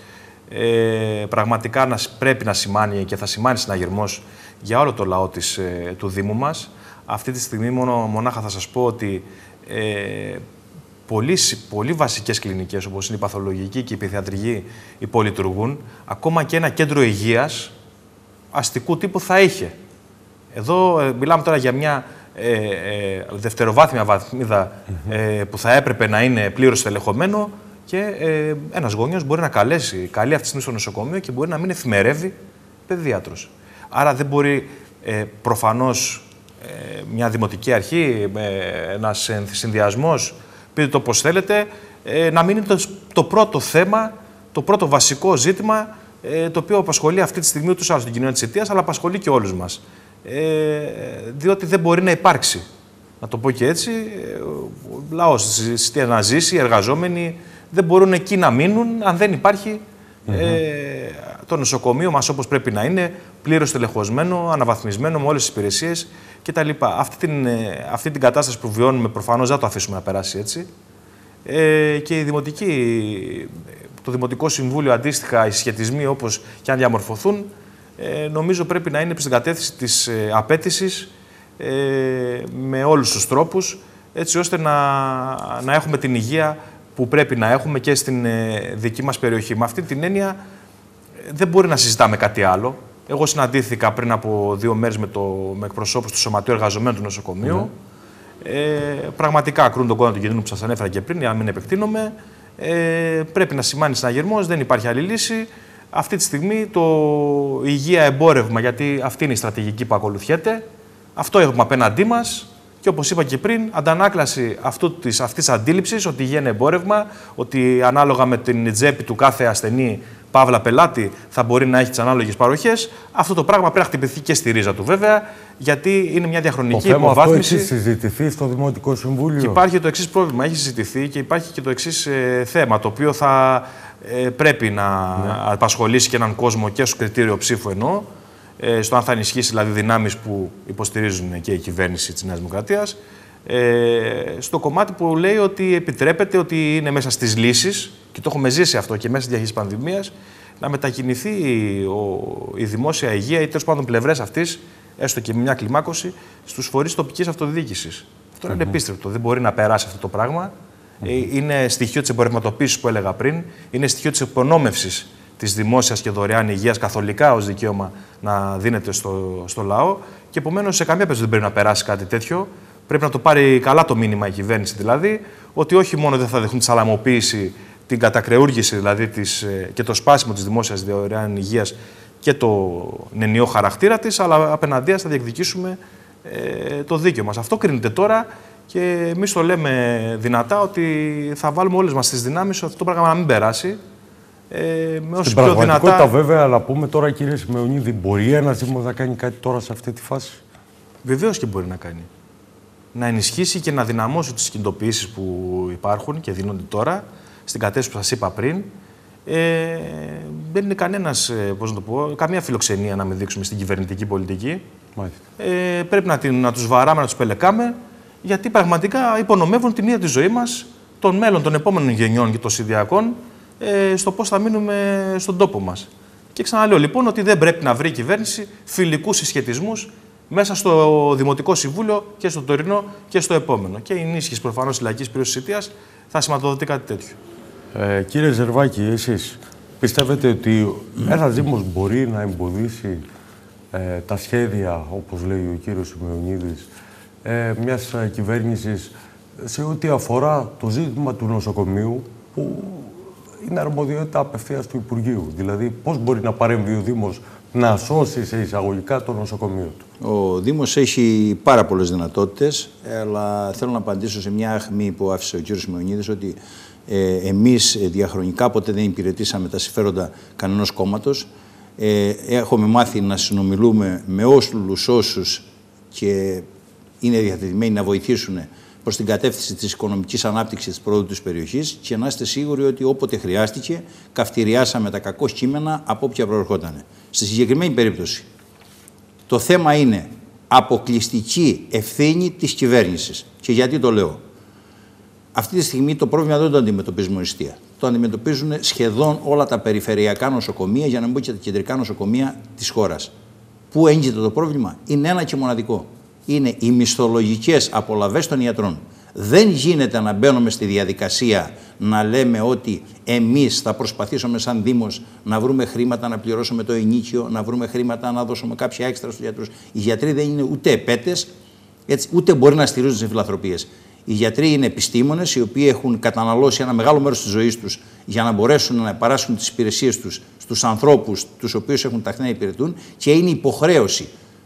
Ε, πραγματικά να, πρέπει να σημάνει και θα σημάνει συναγερμός για όλο το λαό της, ε, του Δήμου μας. Αυτή τη στιγμή μόνο, μονάχα θα σας πω ότι ε, πολύ, πολύ βασικές κλινικές, όπως είναι η παθολογική και η παιδιατρική, υπολειτουργούν. Ακόμα και ένα κέντρο υγείας αστικού τύπου θα είχε. Εδώ ε, μιλάμε τώρα για μια ε, ε, δευτεροβάθμια βαθμίδα ε, που θα έπρεπε να είναι πλήρως τελεχωμένο, και ε, ένας γονιός μπορεί να καλέσει, καλεί αυτή τη στιγμή στο νοσοκομείο και μπορεί να μην εφημερεύει παιδίατρος. Άρα δεν μπορεί ε, προφανώς ε, μια δημοτική αρχή, ε, ένας συνδυασμός, πείτε το πώς θέλετε, ε, να μην είναι το, το πρώτο θέμα, το πρώτο βασικό ζήτημα, το οποίο απασχολεί αυτή τη στιγμή τους άλλους την κοινωνία της Σιτίας, αλλά απασχολεί και όλους μας. Ε, διότι δεν μπορεί να υπάρξει, να το πω και έτσι, ο λαός της Σιτίας να ζήσει, οι εργαζόμενοι δεν μπορούν εκεί να μείνουν αν δεν υπάρχει mm-hmm. ε, το νοσοκομείο μας όπως πρέπει να είναι, πλήρως τελεχωσμένο, αναβαθμισμένο με όλες τις υπηρεσίες κτλ. Αυτή την, αυτή την κατάσταση που βιώνουμε προφανώς δεν το αφήσουμε να περάσει έτσι. Ε, και η δημοτική... Το Δημοτικό Συμβούλιο, αντίστοιχα, οι συσχετισμοί όπως και αν διαμορφωθούν, ε, νομίζω πρέπει να είναι προς την κατεύθυνση της ε, απέτησης ε, με όλους τους τρόπους, έτσι ώστε να, να έχουμε την υγεία που πρέπει να έχουμε και στην ε, δική μας περιοχή. Με αυτή την έννοια ε, δεν μπορεί να συζητάμε κάτι άλλο. Εγώ συναντήθηκα πριν από δύο μέρες με, το, με εκπροσώπους του Σωματείου Εργαζομένων του Νοσοκομείου. Mm. Ε, πραγματικά ακρούν τον κόδωνα του κινδύνου που σας ανέφερα και πριν, για να μην επεκτείνομαι. Ε, πρέπει να σημάνει συναγερμός, δεν υπάρχει άλλη λύση. Αυτή τη στιγμή το υγεία εμπόρευμα, γιατί αυτή είναι η στρατηγική που ακολουθιέται, αυτό έχουμε απέναντί μας. Και όπως είπα και πριν, αντανάκλαση αυτού της, αυτής της αντίληψης ότι η υγεία είναι εμπόρευμα, ότι ανάλογα με την τσέπη του κάθε ασθενή, παύλα πελάτη, θα μπορεί να έχει τις ανάλογες παροχές. Αυτό το πράγμα πρέπει να χτυπηθεί και στη ρίζα του, βέβαια, γιατί είναι μια διαχρονική το υποβάθμιση. Αυτό έχει συζητηθεί στο Δημοτικό Συμβούλιο. Και υπάρχει το εξής πρόβλημα, έχει συζητηθεί και υπάρχει και το εξής ε, θέμα, το οποίο θα ε, πρέπει να ναι. απασχολήσει και έναν κόσμο και στο κριτήριο ψήφου εννοώ. Στο αν θα ενισχύσει δηλαδή δυνάμεις που υποστηρίζουν και η κυβέρνηση της Νέας Δημοκρατίας, ε, στο κομμάτι που λέει ότι επιτρέπεται, ότι είναι μέσα στις λύσεις, και το έχουμε ζήσει αυτό και μέσα στη διαχείριση πανδημίας, να μετακινηθεί ο, η δημόσια υγεία ή τέλος πάντων πλευρές αυτής, έστω και με μια κλιμάκωση, στους φορείς τοπικής αυτοδιοίκησης. Αυτό mm-hmm. είναι ανεπίστρεπτο. Δεν μπορεί να περάσει αυτό το πράγμα. Mm-hmm. Ε, είναι στοιχείο της εμπορευματοποίησης που έλεγα πριν, είναι στοιχείο της υπονόμευσης της δημόσιας και δωρεάν υγείας καθολικά ως δικαίωμα να δίνεται στο, στο λαό, και επομένως σε καμία περίπτωση δεν πρέπει να περάσει κάτι τέτοιο. Πρέπει να το πάρει καλά το μήνυμα η κυβέρνηση, δηλαδή, ότι όχι μόνο δεν θα δεχτούν τη σαλαμοποίηση, την κατακρεούργηση δηλαδή της, και το σπάσιμο της δημόσιας δωρεάν υγείας και το ενιαίο χαρακτήρα της, αλλά απέναντίας θα διεκδικήσουμε ε, το δίκαιο μας. Αυτό κρίνεται τώρα και εμείς το λέμε δυνατά, ότι θα βάλουμε όλες μας τις δυνάμεις αυτό το πράγμα να μην περάσει. Ε, με Στην πραγματικότητα, δυνατά... βέβαια, αλλά πούμε τώρα, κύριε Σιμεωνίδη, μπορεί ένας Δήμος να κάνει κάτι τώρα σε αυτή τη φάση? Βεβαίως και μπορεί να κάνει. Να ενισχύσει και να δυναμώσει τις κινητοποιήσεις που υπάρχουν και δίνονται τώρα, στην κατεύθυνση που σας είπα πριν. Ε, δεν είναι κανένας, πώς να το πω, καμία φιλοξενία να μην δείξουμε στην κυβερνητική πολιτική. Ε, πρέπει να, την, να τους βαράμε, να τους πελεκάμε, γιατί πραγματικά υπονομεύουν την ίδια τη ζωή μας, των μέλλον των επόμενων γενιών και των συνδυακών, στο πώς θα μείνουμε στον τόπο μας. Και ξαναλέω λοιπόν ότι δεν πρέπει να βρει η κυβέρνηση φιλικούς συσχετισμούς μέσα στο Δημοτικό Συμβούλιο και στο τωρινό και στο επόμενο. Και η ενίσχυση προφανώς της λαϊκής περιοχής της αιτίας θα σηματοδοτεί κάτι τέτοιο. Ε, κύριε Ζερβάκη, εσείς πιστεύετε ότι ένας Δήμος μπορεί να εμποδίσει ε, τα σχέδια, όπως λέει ο κύριος Σιμεωνίδης, ε, μιας κυβέρνησης σε ό,τι αφορά το ζήτημα του νοσοκομείου, που είναι αρμοδιότητα απευθείας του Υπουργείου? Δηλαδή, πώς μπορεί να παρέμβει ο Δήμος να σώσει σε εισαγωγικά το νοσοκομείο του? Ο Δήμος έχει πάρα πολλές δυνατότητες, αλλά θέλω να απαντήσω σε μια αχμή που άφησε ο κ. Σιμεωνίδης, ότι ε, εμείς διαχρονικά ποτέ δεν υπηρετήσαμε τα συμφέροντα κανενός κόμματος. Ε, έχουμε μάθει να συνομιλούμε με όλους όσους και είναι διατεθειμένοι να βοηθήσουν προς την κατεύθυνση της οικονομικής ανάπτυξης της πρόοδου της περιοχής, και να είστε σίγουροι ότι όποτε χρειάστηκε καυτηριάσαμε τα κακό κείμενα από όποια προερχόταν. Στη συγκεκριμένη περίπτωση, το θέμα είναι αποκλειστική ευθύνη της κυβέρνησης. Και γιατί το λέω? Αυτή τη στιγμή το πρόβλημα δεν το αντιμετωπίζουμε οριστία. Το αντιμετωπίζουν σχεδόν όλα τα περιφερειακά νοσοκομεία, για να μην πω και τα κεντρικά νοσοκομεία της χώρας. Πού έγκυται το πρόβλημα? Είναι ένα και μοναδικό. Είναι οι μισθολογικές απολαβές των ιατρών. Δεν γίνεται να μπαίνουμε στη διαδικασία να λέμε ότι εμείς θα προσπαθήσουμε σαν Δήμος να βρούμε χρήματα να πληρώσουμε το ενίκιο, να βρούμε χρήματα να δώσουμε κάποια έξτρα στους γιατρούς. Οι γιατροί δεν είναι ούτε επέτες, έτσι, ούτε μπορεί να στηρίζουν τις φιλανθρωπίες. Οι γιατροί είναι επιστήμονες οι οποίοι έχουν καταναλώσει ένα μεγάλο μέρος της ζωής τους για να μπορέσουν να παράσχουν τις υπηρεσίες τους στους ανθρώπους τους οποίους έχουν ταχθεί να υπηρετούν, και είναι υποχρέωση,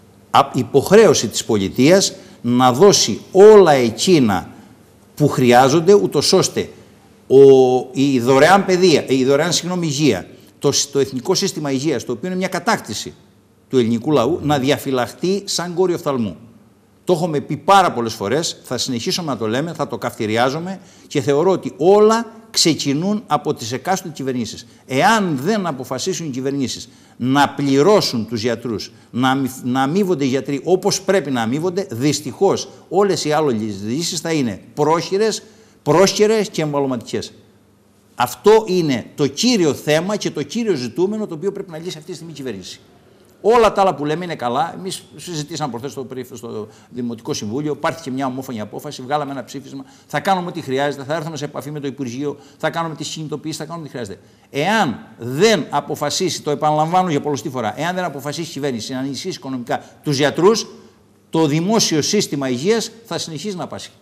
υποχρέωση της πολιτείας να δώσει όλα εκείνα που χρειάζονται, ούτως ώστε ο, η δωρεάν παιδεία, η δωρεάν συγγνώμη, υγεία, το, το Εθνικό Σύστημα Υγείας, το οποίο είναι μια κατάκτηση του ελληνικού λαού, να διαφυλαχτεί σαν κόριο οφθαλμού. Το έχουμε πει πάρα πολλές φορές, θα συνεχίσουμε να το λέμε, θα το καυτηριάζουμε, και θεωρώ ότι όλα ξεκινούν από τις εκάστοτε κυβερνήσεις. Εάν δεν αποφασίσουν οι κυβερνήσεις να πληρώσουν τους γιατρούς, να, να αμείβονται οι γιατροί όπως πρέπει να αμείβονται, δυστυχώς όλες οι άλλες λύσεις θα είναι πρόχειρες, πρόσχερες και εμβαλωματικές. Αυτό είναι το κύριο θέμα και το κύριο ζητούμενο το οποίο πρέπει να λύσει αυτή τη στιγμή η κυβέρνηση. Όλα τα άλλα που λέμε είναι καλά. Εμείς συζητήσαμε προχθές στο, στο Δημοτικό Συμβούλιο, πάρθηκε μια ομόφωνη απόφαση, βγάλαμε ένα ψήφισμα. Θα κάνουμε ό,τι χρειάζεται, θα έρθουμε σε επαφή με το Υπουργείο, θα κάνουμε τις κινητοποιήσεις, θα κάνουμε ό,τι χρειάζεται. Εάν δεν αποφασίσει, το επαναλαμβάνω για πολλωστή φορά, εάν δεν αποφασίσει η κυβέρνηση να ενισχύσει οικονομικά τους γιατρούς, το δημόσιο σύστημα υγείας θα συνεχίσει να πάσχει.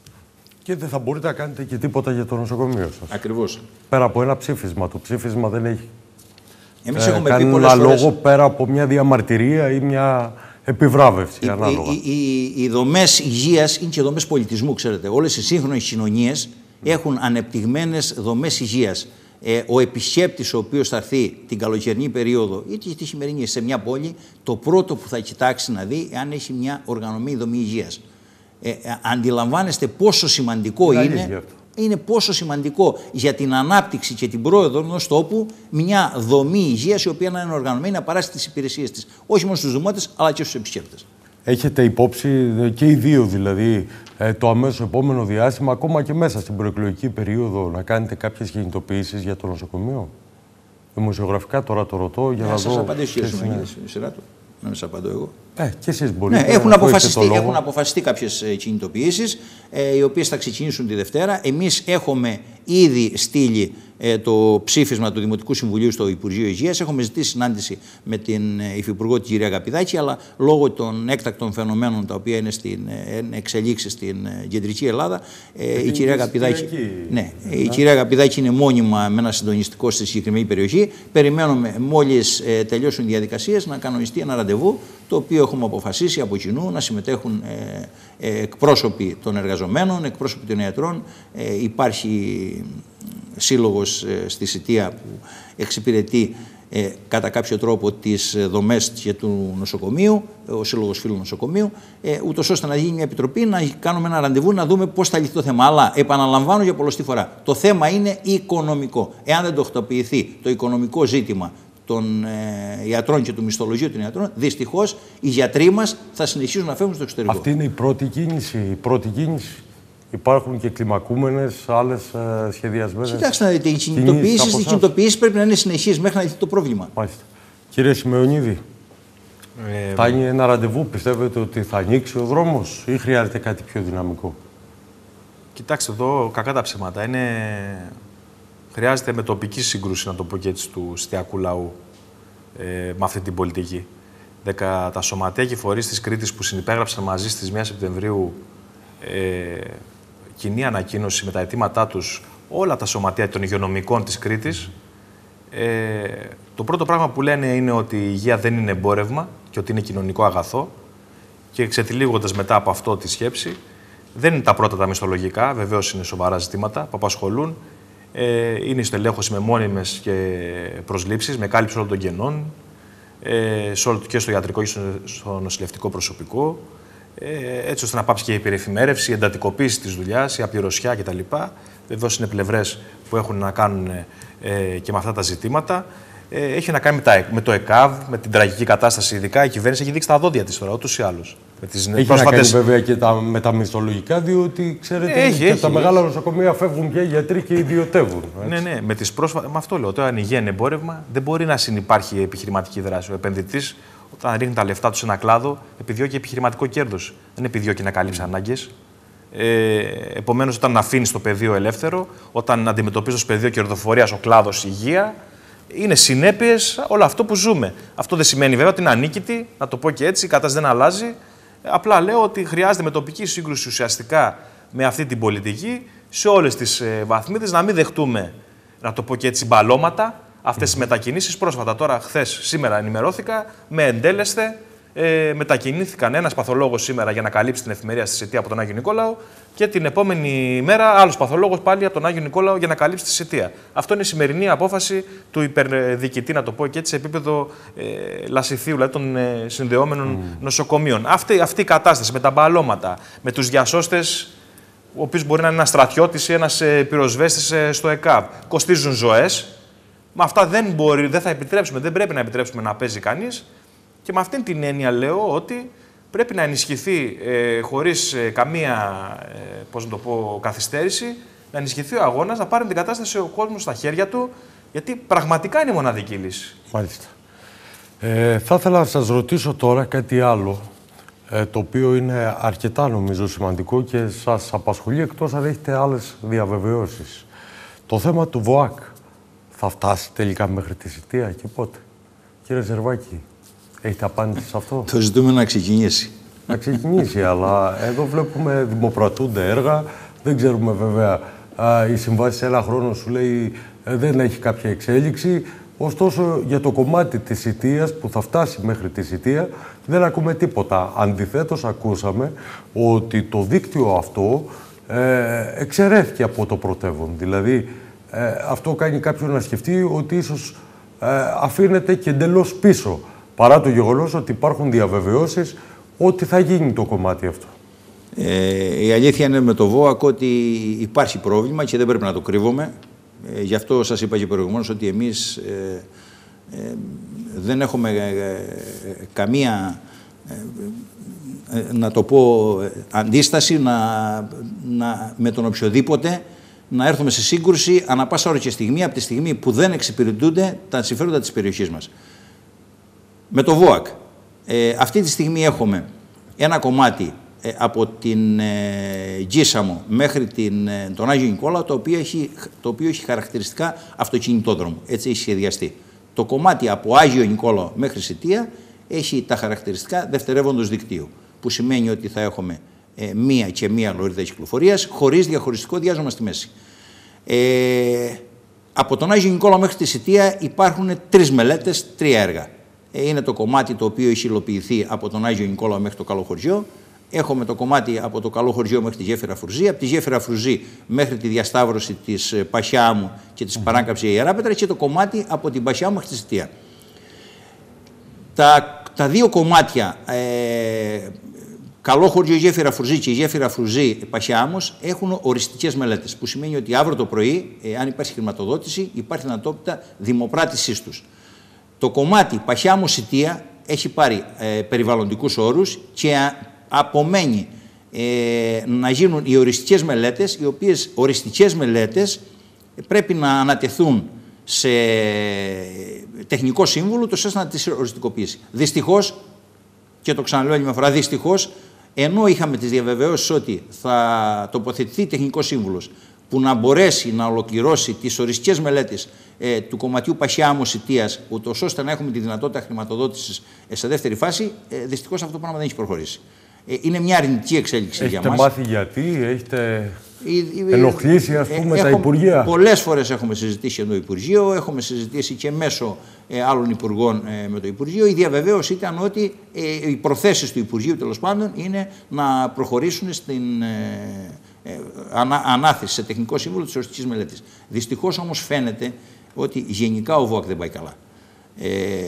Και δεν θα μπορείτε να κάνετε και τίποτα για το νοσοκομείο σας. Ακριβώς. Πέρα από ένα ψήφισμα. Το ψήφισμα δεν έχει Εμείς ε, έχουμε κανένα πει πολλές φορές... λόγο πέρα από μια διαμαρτυρία ή μια επιβράβευση. Οι, ανάλογα. οι, οι, οι δομές υγείας είναι και δομές πολιτισμού, ξέρετε. Όλες οι σύγχρονες κοινωνίες έχουν ανεπτυγμένες δομές υγείας. Ε, ο επισκέπτης ο οποίος θα έρθει την καλοκαιρινή περίοδο ή τη χειμερινή σε μια πόλη, το πρώτο που θα κοιτάξει να δει αν έχει μια οργανωμένη δομή υγείας. Ε, ε, αντιλαμβάνεστε πόσο σημαντικό είναι, είναι, είναι πόσο σημαντικό για την ανάπτυξη και την πρόοδο ενός τόπου μια δομή υγείας η οποία να είναι οργανωμένη να παράσει τις υπηρεσίες της. Όχι μόνο στους δημότες αλλά και στους επισκέπτες. Έχετε υπόψη και οι δύο δηλαδή το αμέσως επόμενο διάστημα, ακόμα και μέσα στην προεκλογική περίοδο, να κάνετε κάποιες κινητοποιήσεις για το νοσοκομείο? Δημοσιογραφικά τώρα το ρωτώ για να, να δω... Να σας απαντήσω κύριε Σιμαγίδη, στη σειρά του. Να μην σας απαντώ εγώ. Ε, και εσείς μπορείτε. Ναι, έχουν, αποφασιστεί, έχουν αποφασιστεί κάποιες κινητοποιήσεις, ε, οι οποίες θα ξεκινήσουν τη Δευτέρα. Εμείς έχουμε ήδη στείλει ε, το ψήφισμα του Δημοτικού Συμβουλίου στο Υπουργείο Υγείας. Έχουμε ζητήσει συνάντηση με την ε, Υφυπουργό την κυρία Καπηδάκη, αλλά λόγω των έκτακτων φαινομένων τα οποία είναι στην ε, εξελίξη στην ε, κεντρική Ελλάδα, ε, η, κυρία Καπηδάκη, ναι, ναι. η κυρία Καπηδάκη είναι μόνιμα με ένα συντονιστικό στη συγκεκριμένη περιοχή. Περιμένουμε μόλις ε, τελειώσουν οι διαδικασίες να κανονιστεί ένα ραντεβού, το οποίο έχουμε αποφασίσει από κοινού να συμμετέχουν ε, ε, εκπρόσωποι των εργαζομένων, εκπρόσωποι των ιατρών. Ε, υπάρχει σύλλογος ε, στη Σιτία που εξυπηρετεί ε, κατά κάποιο τρόπο τις δομές και του νοσοκομείου, ο Σύλλογος Φίλων Νοσοκομείου, ε, ούτως ώστε να γίνει μια επιτροπή, να κάνουμε ένα ραντεβού, να δούμε πώς θα λυθεί το θέμα. Αλλά επαναλαμβάνω για πολλωστή φορά, το θέμα είναι οικονομικό. Εάν δεν τοχτοποιηθεί το οικονομικό ζήτημα των ε, ιατρών και του μισθολογίου των ιατρών, δυστυχώς οι γιατροί μας θα συνεχίσουν να φεύγουν στο εξωτερικό. Αυτή είναι η πρώτη κίνηση. Η πρώτη κίνηση. Υπάρχουν και κλιμακούμενες, άλλες ε, σχεδιασμένες. Κοιτάξτε να δείτε, οι κινητοποιήσεις πρέπει να είναι συνεχείς μέχρι να λυθεί το πρόβλημα. Μάλιστα. Κύριε Σημεωνίδη, ε, φτάνει ένα ραντεβού, πιστεύετε ότι θα ανοίξει ο δρόμος ή χρειάζεται κάτι πιο δυναμικό? Κοιτάξτε, εδώ κακά τα ψέματα. Είναι... Χρειάζεται με τοπική σύγκρουση, να το πω και έτσι, του σιτιακού λαού ε, με αυτή την πολιτική. Δεκα, τα σωματεία και φορείς της Κρήτης που συνυπέγραψαν μαζί στις πρώτη Σεπτεμβρίου ε, κοινή ανακοίνωση με τα αιτήματά τους, όλα τα σωματεία των υγειονομικών της Κρήτης, ε, το πρώτο πράγμα που λένε είναι ότι η υγεία δεν είναι εμπόρευμα και ότι είναι κοινωνικό αγαθό, και ξετυλίγοντας μετά από αυτό τη σκέψη, δεν είναι τα πρώτα τα μισθολογικά, βεβαίως είναι σοβαρά ζητήματα που απασχολούν. Ε, είναι η στελέχωση με μόνιμες και προσλήψεις, με κάλυψη όλων των κενών, ε, και στο ιατρικό και στο νοσηλευτικό προσωπικό, ε, έτσι ώστε να πάψει και η υπερεφημέρευση, η εντατικοποίηση της δουλειάς, η απειρωσιά κτλ. Βεβαίως είναι πλευρές που έχουν να κάνουν ε, και με αυτά τα ζητήματα. Ε, έχει να κάνει με, τα, με το ΕΚΑΒ, με την τραγική κατάσταση. Ειδικά η κυβέρνηση έχει δείξει τα δόντια της τώρα, ούτως ή άλλως. Με τις έχει πρόσφατες... να κάνει βέβαια και τα, με τα μισθολογικά, διότι ξέρετε έχει, και έχει, τα έχει. μεγάλα νοσοκομεία φεύγουν και οι γιατροί και ιδιωτεύουν. Ναι, ναι, με τις πρόσφατες. Με αυτό λέω. Τώρα, αν η υγεία είναι εμπόρευμα, δεν μπορεί να συνυπάρχει επιχειρηματική δράση. Ο επενδυτής, όταν ρίχνει τα λεφτά του σε ένα κλάδο, επιδιώκει επιχειρηματικό κέρδος. Δεν επιδιώκει να καλύψει mm. ανάγκες. Ε, Επομένως, όταν αφήνει το πεδίο ελεύθερο, όταν αντιμετωπίζει το πεδίο κερδοφορίας ο κλάδος υγεία, είναι συνέπειες όλο αυτό που ζούμε. Αυτό δεν σημαίνει βέβαια ότι είναι ανίκητη, να το πω και έτσι, η κατάσταση δεν αλλάζει. Απλά λέω ότι χρειάζεται με τοπική σύγκρουση ουσιαστικά με αυτή την πολιτική σε όλες τις ε, βαθμίδες, να μην δεχτούμε, να το πω και έτσι, μπαλώματα, αυτές τις mm. μετακινήσεις. Πρόσφατα τώρα, χθες, σήμερα ενημερώθηκα, με εντέλεσθε. Ε, μετακινήθηκαν ένας παθολόγος σήμερα για να καλύψει την εφημερία στη Σιτία από τον Άγιο Νικόλαο και την επόμενη μέρα άλλος παθολόγος πάλι από τον Άγιο Νικόλαο για να καλύψει τη Σιτία. Αυτό είναι η σημερινή απόφαση του υπερδιοικητή, να το πω και έτσι, σε επίπεδο ε, λασιθίου, δηλαδή των ε, συνδεόμενων mm. νοσοκομείων. Αυτή, αυτή η κατάσταση με τα μπαλώματα, με τους διασώστες, ο οποίος μπορεί να είναι ένας στρατιώτης ή ένας ε, πυροσβέστης ε, στο ΕΚΑΒ, κοστίζουν ζωές. Με αυτά δεν, μπορεί, δεν θα επιτρέψουμε, δεν πρέπει να επιτρέψουμε να παίζει κανείς. Και με αυτήν την έννοια λέω ότι πρέπει να ενισχυθεί ε, χωρίς ε, καμία ε, πώς να το πω, καθυστέρηση, να ενισχυθεί ο αγώνας, να πάρει την κατάσταση ο κόσμος στα χέρια του, γιατί πραγματικά είναι η μοναδική λύση. Μάλιστα. Ε, θα ήθελα να σας ρωτήσω τώρα κάτι άλλο, ε, το οποίο είναι αρκετά νομίζω σημαντικό και σας απασχολεί, εκτός αν έχετε άλλες διαβεβαιώσεις. Το θέμα του ΒΟΑΚ θα φτάσει τελικά μέχρι τη Σιτία και πότε? Κύριε Ζερβάκη, έχετε απάντηση σε αυτό? Το ζητούμε να ξεκινήσει. Να ξεκινήσει, αλλά εδώ βλέπουμε δημοπρατούνται έργα, δεν ξέρουμε βέβαια, α, η συμβάση σε ένα χρόνο σου λέει ε, δεν έχει κάποια εξέλιξη. Ωστόσο, για το κομμάτι της Σιτίας που θα φτάσει μέχρι τη Σιτία δεν ακούμε τίποτα. Αντιθέτως, ακούσαμε ότι το δίκτυο αυτό ε, εξαιρέθηκε από το πρωτεύον. Δηλαδή, ε, αυτό κάνει κάποιον να σκεφτεί ότι ίσως ε, αφήνεται και εντελώς πίσω, παρά το γεγονός ότι υπάρχουν διαβεβαιώσεις ότι θα γίνει το κομμάτι αυτό. Ε, η αλήθεια είναι με το ΒΟΑΚ ότι υπάρχει πρόβλημα και δεν πρέπει να το κρύβουμε. Ε, γι' αυτό σας είπα και προηγουμένως ότι εμείς ε, ε, δεν έχουμε ε, καμία, ε, ε, να το πω, αντίσταση να, να, με τον οποιοδήποτε να έρθουμε σε σύγκρουση ανά πάσα ώρα και στιγμή, από τη στιγμή που δεν εξυπηρετούνται τα συμφέροντα της περιοχής μας. Με το ΒΟΑΚ, ε, αυτή τη στιγμή έχουμε ένα κομμάτι ε, από την ε, Γκίσαμο μέχρι την, ε, τον Άγιο Νικόλαο, το οποίο, έχει, το οποίο έχει χαρακτηριστικά αυτοκινητόδρομο. Έτσι έχει σχεδιαστεί. Το κομμάτι από Άγιο Νικόλαο μέχρι Σιτία έχει τα χαρακτηριστικά δευτερεύοντος δικτύου, που σημαίνει ότι θα έχουμε ε, μία και μία λωρίδα κυκλοφορίας, χωρίς διαχωριστικό διάζωμα στη μέση. Ε, από τον Άγιο Νικόλαο μέχρι τη Σιτία υπάρχουν τρεις μελέτες, τρία έργα. Είναι το κομμάτι το οποίο έχει υλοποιηθεί από τον Άγιο Νικόλαο μέχρι το Καλοχωριό. Έχουμε το κομμάτι από το Καλοχωριό μέχρι τη Γέφυρα Φρουζή, από τη Γέφυρα Φρουζή μέχρι τη διασταύρωση της Πασιάμου και της mm-hmm. παράκαψης Ιεράπετρα, και το κομμάτι από την Πασιάμου μέχρι τη Σιτία. Τα, τα δύο κομμάτια, ε, Καλοχωριό, Γέφυρα Φρουζή και η Γέφυρα Φρουζή Πασιάμος, έχουν οριστικές μελέτες, που σημαίνει ότι αύριο το πρωί, ε, αν υπάρχει χρηματοδότηση, υπάρχει δυνατότητα δημοπράτησής τους. Το κομμάτι Πασιάμου-Σιτία έχει πάρει ε, περιβαλλοντικούς όρους και α, απομένει ε, να γίνουν οι οριστικές μελέτες, οι οποίες οριστικές μελέτες πρέπει να ανατεθούν σε τεχνικό σύμβουλο, τόσο ώστε να τις οριστικοποιήσει. Δυστυχώς, και το ξαναλέω άλλη μια φορά, δυστυχώς, ενώ είχαμε τις διαβεβαιώσεις ότι θα τοποθετηθεί τεχνικός σύμβουλος που να μπορέσει να ολοκληρώσει τις οριστικές μελέτες ε, του κομματιού Πασιάμου-Σιτίας, ούτως ώστε να έχουμε τη δυνατότητα χρηματοδότησης ε, σε δεύτερη φάση, ε, δυστυχώς αυτό το πράγμα δεν έχει προχωρήσει. Ε, είναι μια αρνητική εξέλιξη έχετε για μας. Έχετε μάθει γιατί, έχετε ενοχλήσει ας πούμε ε, τα Υπουργεία? Πολλές φορές έχουμε συζητήσει με το Υπουργείο, έχουμε συζητήσει και μέσω ε, άλλων Υπουργών ε, με το Υπουργείο. Η διαβεβαίωση ήταν ότι ε, οι προθέσεις του Υπουργείου τέλος πάντων είναι να προχωρήσουν στην ε, ε, ανά, ανάθεση σε τεχνικό σύμβουλο της οριστικής μελέτης. Δυστυχώς όμως φαίνεται ότι γενικά ο ΒΟΑΚ δεν πάει καλά. Ε,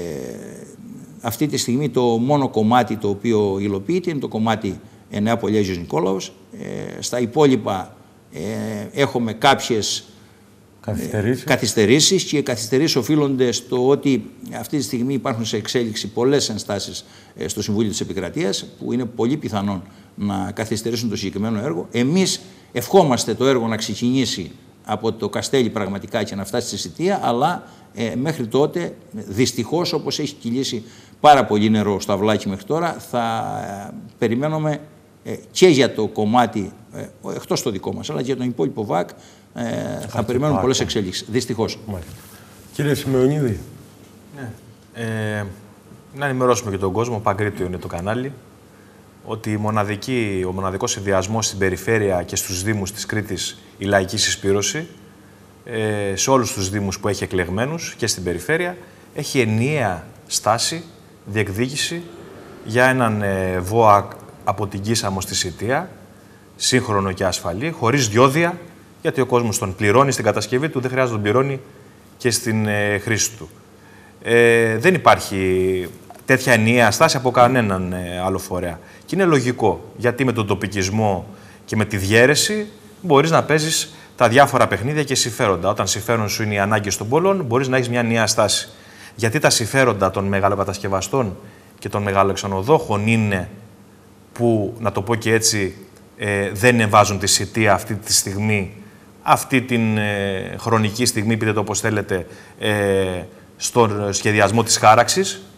αυτή τη στιγμή το μόνο κομμάτι το οποίο υλοποιείται είναι το κομμάτι Νέα Πολιά Άγιος Νικόλαος. Ε, στα υπόλοιπα ε, έχουμε κάποιες καθυστερήσεις. Ε, καθυστερήσεις και οι καθυστερήσεις οφείλονται στο ότι αυτή τη στιγμή υπάρχουν σε εξέλιξη πολλές ενστάσεις ε, στο Συμβούλιο της Επικρατείας, που είναι πολύ πιθανόν να καθυστερήσουν το συγκεκριμένο έργο. Εμείς ευχόμαστε το έργο να ξεκινήσει από το Καστέλι πραγματικά και να φτάσει στη Σιτία, αλλά ε, μέχρι τότε, δυστυχώς, όπως έχει κυλήσει πάρα πολύ νερό στο αυλάκι μέχρι τώρα, θα ε, περιμένουμε ε, και για το κομμάτι, ε, εκτός το δικό μας, αλλά και για τον υπόλοιπο ΒΑΚ, ε, θα περιμένουμε πολλές εξέλιξεις, δυστυχώς. Μάλιστα. Κύριε Σημεωνίδη. Ναι. Ε, να ενημερώσουμε και τον κόσμο, Παγκρίτιο είναι το κανάλι, ότι η μοναδική, ο μοναδικός συνδυασμός στην περιφέρεια και στους δήμους της Κρήτης, η λαϊκή συσπήρωση, ε, σε όλους τους δήμους που έχει εκλεγμένους και στην περιφέρεια, έχει ενιαία στάση, διεκδίκηση για έναν ε, ΒΟΑΚ από την Γκίσαμο στη Σιτία, σύγχρονο και ασφαλή, χωρίς διόδια, γιατί ο κόσμος τον πληρώνει στην κατασκευή του, δεν χρειάζεται να τον πληρώνει και στην ε, χρήση του. Ε, δεν υπάρχει τέτοια ενιαία στάση από κανέναν ε, άλλο φορέα. Και είναι λογικό, γιατί με τον τοπικισμό και με τη διαίρεση μπορείς να παίζεις τα διάφορα παιχνίδια και συμφέροντα. Όταν συμφέρον σου είναι οι ανάγκες των πολλών, μπορείς να έχεις μια ενιαία στάση. Γιατί τα συμφέροντα των μεγαλοκατασκευαστών και των μεγαλοεξανοδόχων είναι που, να το πω και έτσι, ε, δεν βάζουν τη Σιτία αυτή τη στιγμή, αυτή την ε, χρονική στιγμή, πείτε το όπως θέλετε, ε, στον σχεδιασμό της χάραξης,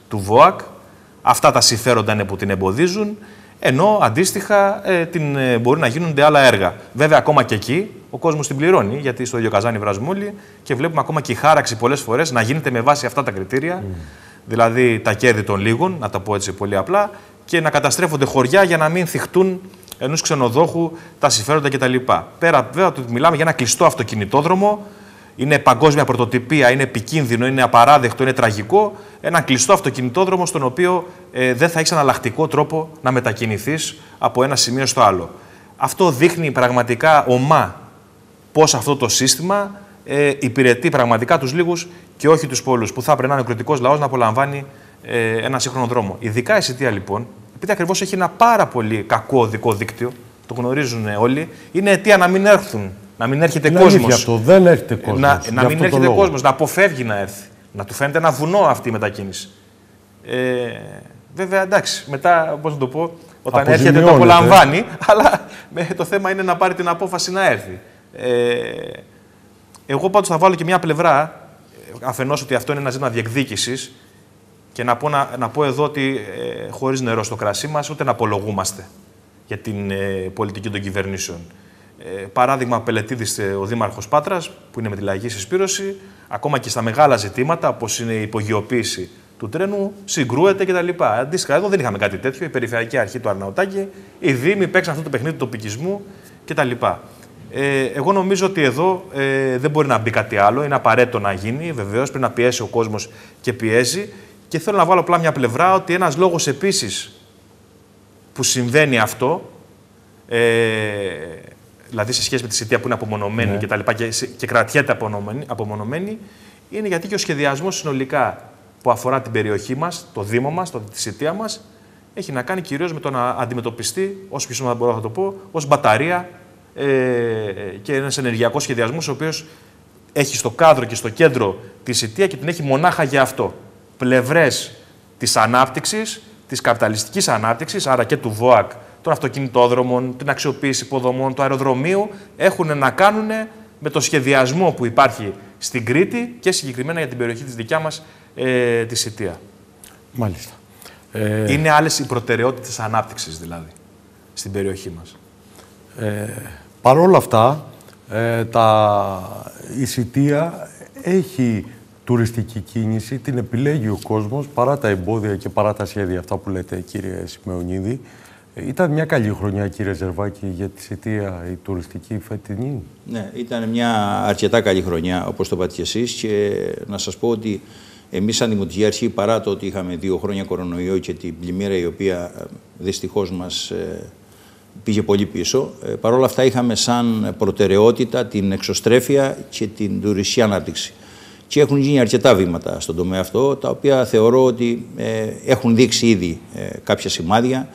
του ΒΟΑΚ. Αυτά τα συμφέροντα είναι που την εμποδίζουν, ενώ αντίστοιχα ε, την, ε, μπορεί να γίνονται άλλα έργα. Βέβαια, ακόμα και εκεί ο κόσμος την πληρώνει, γιατί στο ίδιο καζάνι βράζουμε όλοι και βλέπουμε ακόμα και η χάραξη πολλές φορές να γίνεται με βάση αυτά τα κριτήρια, mm. δηλαδή τα κέρδη των λίγων, να τα πω έτσι πολύ απλά, και να καταστρέφονται χωριά για να μην θυχτούν ενός ξενοδόχου τα συμφέροντα κτλ. Πέρα, βέβαια, ότι μιλάμε για ένα κλειστό αυτοκινητόδρομο. Είναι παγκόσμια πρωτοτυπία, είναι επικίνδυνο, είναι απαράδεκτο, είναι τραγικό. Ένα κλειστό αυτοκινητόδρομο στον οποίο ε, δεν θα έχει αναλλακτικό τρόπο να μετακινηθείς από ένα σημείο στο άλλο. Αυτό δείχνει πραγματικά ομά πώς αυτό το σύστημα ε, υπηρετεί πραγματικά τους λίγους και όχι τους πολλούς, που θα έπρεπε να είναι ο κριτικός λαός να απολαμβάνει ε, ένα σύγχρονο δρόμο. Ειδικά η Σιτία, λοιπόν, επειδή ακριβώς έχει ένα πάρα πολύ κακό οδικό δίκτυο, το γνωρίζουν όλοι, είναι αιτία να μην έρθουν. Να μην έρχεται κόσμος. Αυτό δεν έρχεται κόσμος. Να, να μην έρχεται κόσμος, να αποφεύγει να έρθει. Να του φαίνεται ένα βουνό αυτή η μετακίνηση. Ε, βέβαια, εντάξει, μετά, πώς να το πω, όταν έρχεται το απολαμβάνει, αλλά με, το θέμα είναι να πάρει την απόφαση να έρθει. Ε, εγώ πάντως θα βάλω και μια πλευρά, αφενός ότι αυτό είναι ένα ζήτημα διεκδίκησης, και να πω, να, να πω εδώ ότι ε, χωρίς νερό στο κρασί μας, ούτε να απολογούμαστε για την ε, πολιτική των κυβερνήσεων. Ε, παράδειγμα, Πελετίδης, ο Δήμαρχος Πάτρας, που είναι με τη λαϊκή συσπήρωση, ακόμα και στα μεγάλα ζητήματα, όπως είναι η υπογειοποίηση του τρένου, συγκρούεται κτλ. Αντίστοιχα, εδώ δεν είχαμε κάτι τέτοιο. Η Περιφερειακή Αρχή του Αρναουτάκη, οι Δήμοι παίξαν αυτό το παιχνίδι του τοπικισμού κτλ. Ε, εγώ νομίζω ότι εδώ ε, δεν μπορεί να μπει κάτι άλλο. Είναι απαραίτητο να γίνει. Βεβαίως, πρέπει να πιέσει ο κόσμος και πιέζει. Και θέλω να βάλω απλά μια πλευρά ότι ένας λόγος επίσης που συμβαίνει αυτό. Ε, δηλαδή σε σχέση με τη Σιτία που είναι απομονωμένη ναι. και τα λοιπά και, και κρατιέται απομονωμένη, απομονωμένη, είναι γιατί και ο σχεδιασμός συνολικά που αφορά την περιοχή μας, το Δήμο μας, το, τη Σιτία μας, έχει να κάνει κυρίως με το να αντιμετωπιστεί, όσο πιο σύντομα μπορώ να το πω, ως μπαταρία ε, και ένας ενεργειακός σχεδιασμός, ο οποίος έχει στο κάδρο και στο κέντρο τη Σιτία και την έχει μονάχα για αυτό. Πλευρές της ανάπτυξης, της καπιταλιστικής ανάπτυξης, άρα και του ΒΟΑΚ, των αυτοκινητόδρομων, την αξιοποίηση υποδομών, του αεροδρομίου, έχουν να κάνουν με το σχεδιασμό που υπάρχει στην Κρήτη και συγκεκριμένα για την περιοχή της δικιά μας, ε, τη Σιτία. Μάλιστα. Ε... Είναι άλλες οι προτεραιότητες ανάπτυξης, δηλαδή, στην περιοχή μας. Ε, Παρ' όλα αυτά, ε, τα... η Σιτία έχει τουριστική κίνηση, την επιλέγει ο κόσμος, παρά τα εμπόδια και παρά τα σχέδια αυτά που λέτε, κύριε Σημεωνίδη. Ήταν μια καλή χρονιά, κύριε Ζερβάκη, για τη Σιτία, η τουριστική φετινή. Ναι, ήταν μια αρκετά καλή χρονιά, όπως το είπατε και εσείς. Και να σας πω ότι εμείς σαν Δημοτική Αρχή, παρά το ότι είχαμε δύο χρόνια κορονοϊό και την πλημμύρα η οποία δυστυχώς μας πήγε πολύ πίσω, παρόλα αυτά είχαμε σαν προτεραιότητα την εξωστρέφεια και την τουριστική ανάπτυξη. Και έχουν γίνει αρκετά βήματα στον τομέα αυτό, τα οποία θεωρώ ότι ε, έχουν δείξει ήδη ε, κάποια σημάδια.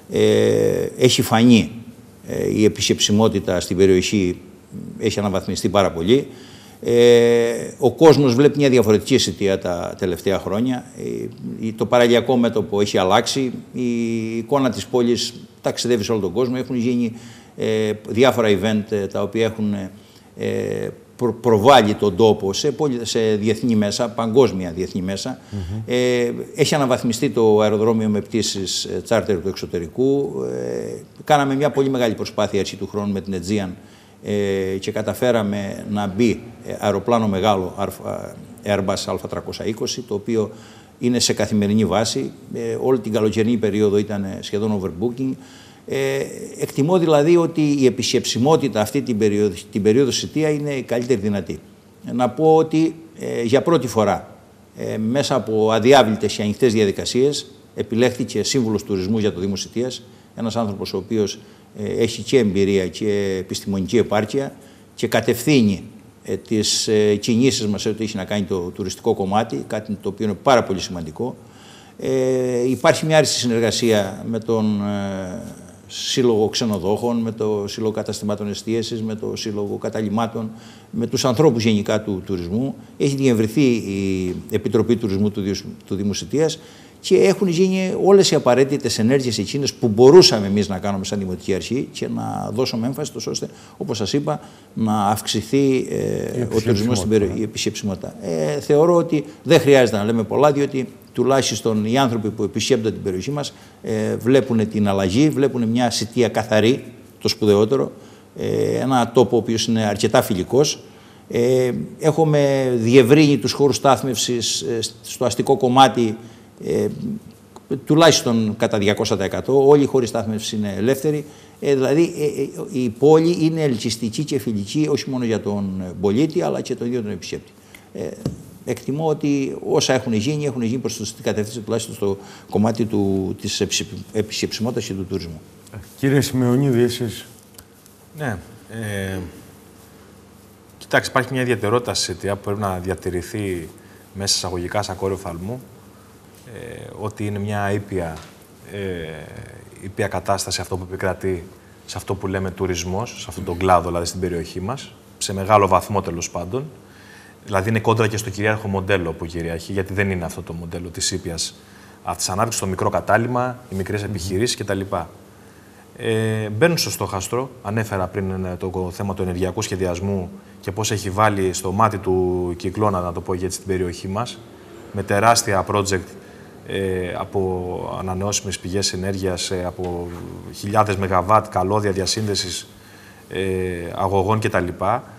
Ε, έχει φανεί ε, η επισκεψιμότητα στην περιοχή, έχει αναβαθμιστεί πάρα πολύ. Ε, ο κόσμος βλέπει μια διαφορετική Σιτία τα τελευταία χρόνια. Ε, το παραλιακό μέτωπο έχει αλλάξει. Η εικόνα της πόλης ταξιδεύει σε όλο τον κόσμο. Έχουν γίνει ε, διάφορα event τα οποία έχουν ε, προ, προβάλλει τον τόπο σε, πολυ, σε διεθνή μέσα, παγκόσμια διεθνή μέσα. Mm-hmm. ε, έχει αναβαθμιστεί το αεροδρόμιο με πτήσεις τσάρτερ του εξωτερικού. Ε, κάναμε μια πολύ μεγάλη προσπάθεια έτσι του χρόνου με την Aegean ε, και καταφέραμε να μπει αεροπλάνο μεγάλο Airbus Α τριακόσια είκοσι, το οποίο είναι σε καθημερινή βάση. Ε, όλη την καλοκαιρινή περίοδο ήταν σχεδόν overbooking. Ε, εκτιμώ δηλαδή ότι η επισκεψιμότητα αυτή την περίοδο, την περίοδο Σιτία είναι η καλύτερη δυνατή. Ε, να πω ότι ε, για πρώτη φορά ε, μέσα από αδιάβλητες και ανοιχτές διαδικασίες επιλέχθηκε σύμβουλος τουρισμού για το Δήμο Σιτίας, ένας άνθρωπος ο οποίος ε, έχει και εμπειρία και επιστημονική επάρκεια και κατευθύνει ε, τις ε, κινήσεις μας ό,τι έχει να κάνει το τουριστικό κομμάτι, κάτι το οποίο είναι πάρα πολύ σημαντικό. Ε, υπάρχει μια άριστη συνεργασία με τον ε, Σύλλογο Ξενοδόχων, με το Σύλλογο Καταστημάτων Εστίασης, με το Σύλλογο Καταλυμάτων, με τους ανθρώπους γενικά του τουρισμού. Έχει διευρυνθεί η Επιτροπή Τουρισμού του, του Δήμου Σιτίας και έχουν γίνει όλες οι απαραίτητες ενέργειες εκείνες που μπορούσαμε εμείς να κάνουμε σαν Δημοτική Αρχή και να δώσουμε έμφαση τόσο ώστε, όπως σας είπα, να αυξηθεί ε, ο τουρισμός στην περιοχή, η επισκεψιμότητα. Ε, θεωρώ ότι δεν χρειάζεται να λέμε πολλά, διότι τουλάχιστον οι άνθρωποι που επισκέπτονται την περιοχή μας ε, βλέπουν την αλλαγή, βλέπουν μια Σιτία καθαρή, το σπουδαιότερο, ε, ένα τόπο ο οποίος είναι αρκετά φιλικός. Ε, έχουμε διευρύνει τους χώρους στάθμευσης ε, στο αστικό κομμάτι ε, τουλάχιστον κατά διακόσια τοις εκατό. Όλοι οι χώροι στάθμευσης είναι ελεύθεροι. Ε, δηλαδή ε, ε, η πόλη είναι ελκυστική και φιλική όχι μόνο για τον πολίτη αλλά και τον ίδιο τον επισκέπτη. Ε, εκτιμώ ότι όσα έχουν γίνει έχουν γίνει προς τη σωστή κατεύθυνση τουλάχιστον στο κομμάτι του, της επισκεψιμότητας και του τουρισμού. Κύριε Σημεωνίδη, εσείς. Ναι. Ε, κοιτάξτε, υπάρχει μια ιδιαιτερότητα στη Σιτία που πρέπει να διατηρηθεί μέσα εισαγωγικά σαν κόριο οφθαλμού. Ε, ότι είναι μια ήπια, ε, ήπια κατάσταση αυτό που επικρατεί σε αυτό που λέμε τουρισμός, σε αυτόν τον κλάδο δηλαδή στην περιοχή μας, σε μεγάλο βαθμό τέλος πάντων. Δηλαδή είναι κόντρα και στο κυρίαρχο μοντέλο που κυριαρχεί, γιατί δεν είναι αυτό το μοντέλο της ήπιας αυτής της ανάπτυξης, το μικρό κατάλημα, οι μικρές επιχειρήσεις κτλ. Ε, μπαίνουν στο στόχαστρο, ανέφερα πριν το θέμα του ενεργειακού σχεδιασμού και πώς έχει βάλει στο μάτι του κυκλώνα, να το πω έτσι, στην περιοχή μας, με τεράστια project ε, από ανανεώσιμες πηγές ενέργειας, ε, από χιλιάδες μεγαβάτ, καλώδια διασύνδεσης ε, αγωγών κτλ.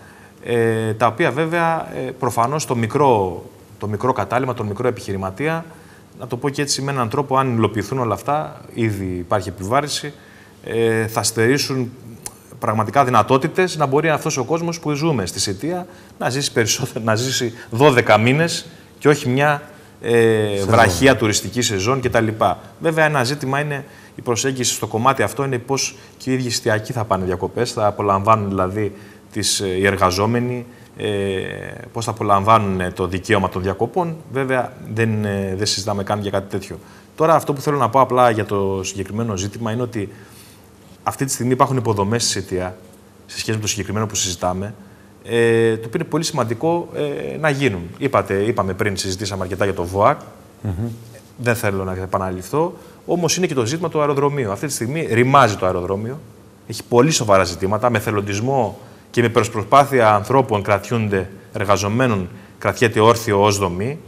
Ε, τα οποία βέβαια ε, προφανώς το μικρό, το μικρό κατάλημα, τον μικρό επιχειρηματία, να το πω και έτσι με έναν τρόπο, αν υλοποιηθούν όλα αυτά, ήδη υπάρχει επιβάρηση, ε, θα στερήσουν πραγματικά δυνατότητες να μπορεί αυτός ο κόσμος που ζούμε στη Σιτία να ζήσει περισσότερο, να ζήσει δώδεκα μήνες και όχι μια ε, βραχία τουριστική σεζόν κτλ. Βέβαια, ένα ζήτημα είναι η προσέγγιση στο κομμάτι αυτό, είναι πώς και οι ίδιοι Σιτιακοί θα πάνε διακοπές, θα απολαμβάνουν δηλαδή τις, οι εργαζόμενοι, ε, πώς θα απολαμβάνουν το δικαίωμα των διακοπών. Βέβαια, δεν, ε, δεν συζητάμε καν για κάτι τέτοιο. Τώρα, αυτό που θέλω να πω απλά για το συγκεκριμένο ζήτημα είναι ότι αυτή τη στιγμή υπάρχουν υποδομές στη Σιτία, σε σχέση με το συγκεκριμένο που συζητάμε, ε, το οποίο είναι πολύ σημαντικό ε, να γίνουν. Είπατε, είπαμε πριν, συζητήσαμε αρκετά για το ΒΟΑΚ. Mm-hmm. Δεν θέλω να επαναληφθώ. Όμως είναι και το ζήτημα του αεροδρομίου. Αυτή τη στιγμή ρημάζει το αεροδρόμιο. Έχει πολύ σοβαρά ζητήματα. Με θελοντισμό και με προσπάθεια ανθρώπων κρατιούνται, εργαζομένων, κρατιέται όρθιο ως δομή.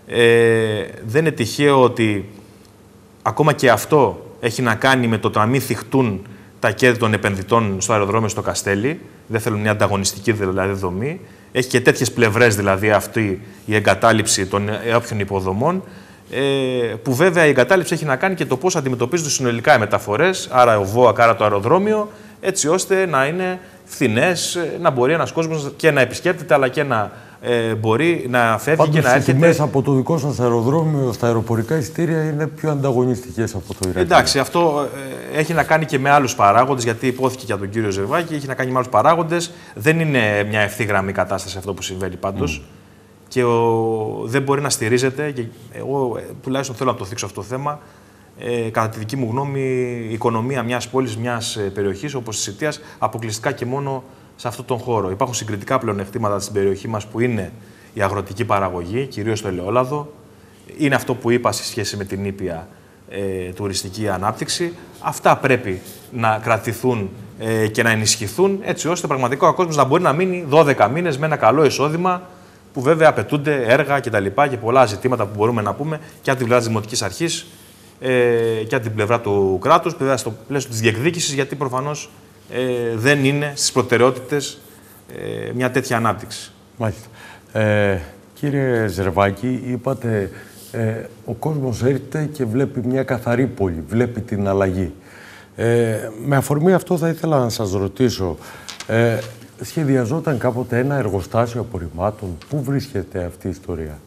Ε, δεν είναι τυχαίο ότι ακόμα και αυτό έχει να κάνει με το να μην θυχτούν τα κέρδη των επενδυτών στο αεροδρόμιο στο Καστέλι. Δεν θέλουν μια ανταγωνιστική δηλαδή δομή. Έχει και τέτοιες πλευρές δηλαδή αυτή η εγκατάλειψη των όποιων υποδομών. Ε, που βέβαια η εγκατάλειψη έχει να κάνει και το πώς αντιμετωπίζονται συνολικά οι μεταφορές, άρα ο ΒΟΑΚ, άρα το αεροδρόμιο, έτσι ώστε να είναι φθηνές, να μπορεί ένας κόσμος και να επισκέπτεται αλλά και να ε, μπορεί να φεύγει. Πάντως, και να έρχεται. Οι τιμές από το δικό σας αεροδρόμιο στα αεροπορικά εισιτήρια είναι πιο ανταγωνιστικές από το Ηράκλειο. Εντάξει, αυτό ε, έχει να κάνει και με άλλους παράγοντες, γιατί υπόθηκε και από τον κύριο Ζερβάκη, έχει να κάνει με άλλους παράγοντες. Δεν είναι μια ευθύγραμμη κατάσταση αυτό που συμβαίνει πάντως. Mm. Και ο, δεν μπορεί να στηρίζεται, και εγώ τουλάχιστον θέλω να το θίξω αυτό το θέμα, ε, κατά τη δική μου γνώμη, η οικονομία μιας πόλης, μιας περιοχής όπως της Σιτίας, αποκλειστικά και μόνο σε αυτόν τον χώρο. Υπάρχουν συγκριτικά πλεονεκτήματα στην περιοχή μας που είναι η αγροτική παραγωγή, κυρίως το ελαιόλαδο. Είναι αυτό που είπα σε σχέση με την ήπια ε, τουριστική ανάπτυξη. Αυτά πρέπει να κρατηθούν ε, και να ενισχυθούν, έτσι ώστε πραγματικά ο κόσμος να μπορεί να μείνει δώδεκα μήνες με ένα καλό εισόδημα, που βέβαια απαιτούνται έργα και τα λοιπά και πολλά ζητήματα που μπορούμε να πούμε και από την πλευρά της Δημοτικής Αρχής ε, και από την πλευρά του κράτους, βέβαια στο πλαίσιο της διεκδίκησης, γιατί προφανώς ε, δεν είναι στις προτεραιότητες ε, μια τέτοια ανάπτυξη. Μάλιστα. Ε, κύριε Ζερβάκη, είπατε ε, ο κόσμος έρχεται και βλέπει μια καθαρή πόλη, βλέπει την αλλαγή. Ε, με αφορμή αυτό θα ήθελα να σας ρωτήσω, ε, σχεδιαζόταν κάποτε ένα εργοστάσιο απορριμμάτων. Πού βρίσκεται αυτή η ιστορία?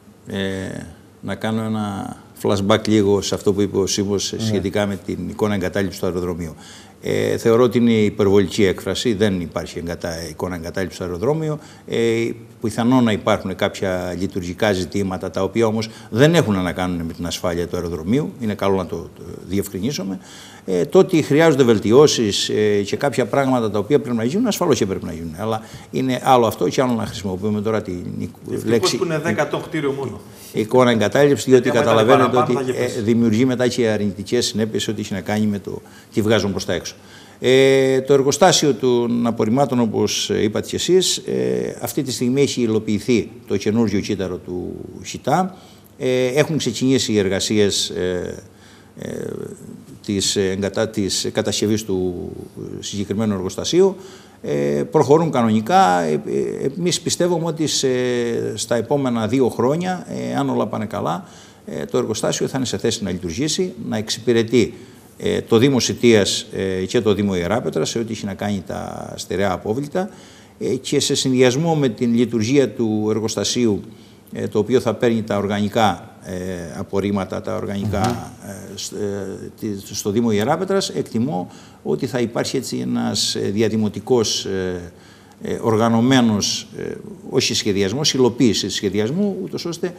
Ε, να κάνω ένα flashback λίγο σε αυτό που είπε ο Σύμβος ναι. σχετικά με την εικόνα εγκατάλειψη του αεροδρομίου. Ε, θεωρώ ότι είναι υπερβολική έκφραση, δεν υπάρχει εγκατά, εικόνα εγκατάλειψη στο αεροδρόμιο. Ε, πιθανό να υπάρχουν κάποια λειτουργικά ζητήματα, τα οποία όμως δεν έχουν να κάνουν με την ασφάλεια του αεροδρομίου. Είναι καλό να το, το διευκρινίσουμε. Ε, το ότι χρειάζονται βελτιώσεις ε, και κάποια πράγματα τα οποία πρέπει να γίνουν, ασφαλώς και πρέπει να γίνουν. Αλλά είναι άλλο αυτό και άλλο να χρησιμοποιούμε τώρα την λέξη. Που είναι δέκατο κτίριο μόνο. Εικόνα εγκατάλειψη, διότι καταλαβαίνετε ότι ε, δημιουργεί μετά και αρνητικές συνέπειες ό,τι έχει να κάνει με το τι βγάζουν προς τα έξω. Ε, το εργοστάσιο των απορριμμάτων, όπως είπατε και εσείς, ε, αυτή τη στιγμή έχει υλοποιηθεί το καινούργιο κύτταρο του ΣΙΤΑ. Ε, έχουν ξεκινήσει οι εργασίες ε, ε, της, εγκατα, της κατασκευής του συγκεκριμένου εργοστασίου. Ε, προχωρούν κανονικά. Ε, ε, εμείς πιστεύουμε ότι σε, στα επόμενα δύο χρόνια, ε, αν όλα πάνε καλά, ε, το εργοστάσιο θα είναι σε θέση να λειτουργήσει, να εξυπηρετεί ε, το Δήμο Σιτίας ε, και το Δήμο Ιεράπετρας σε ό,τι έχει να κάνει τα στερεά απόβλητα, ε, και σε συνδυασμό με την λειτουργία του εργοστασίου, ε, το οποίο θα παίρνει τα οργανικά ε, απορρίμματα, τα οργανικά mm-hmm. ε, στο Δήμο Ιεράπετρας, εκτιμώ ότι θα υπάρχει έτσι ένας διαδημοτικός ε, ε, οργανωμένος, ε, όχι σχεδιασμός, υλοποίηση σχεδιασμού, ούτως ώστε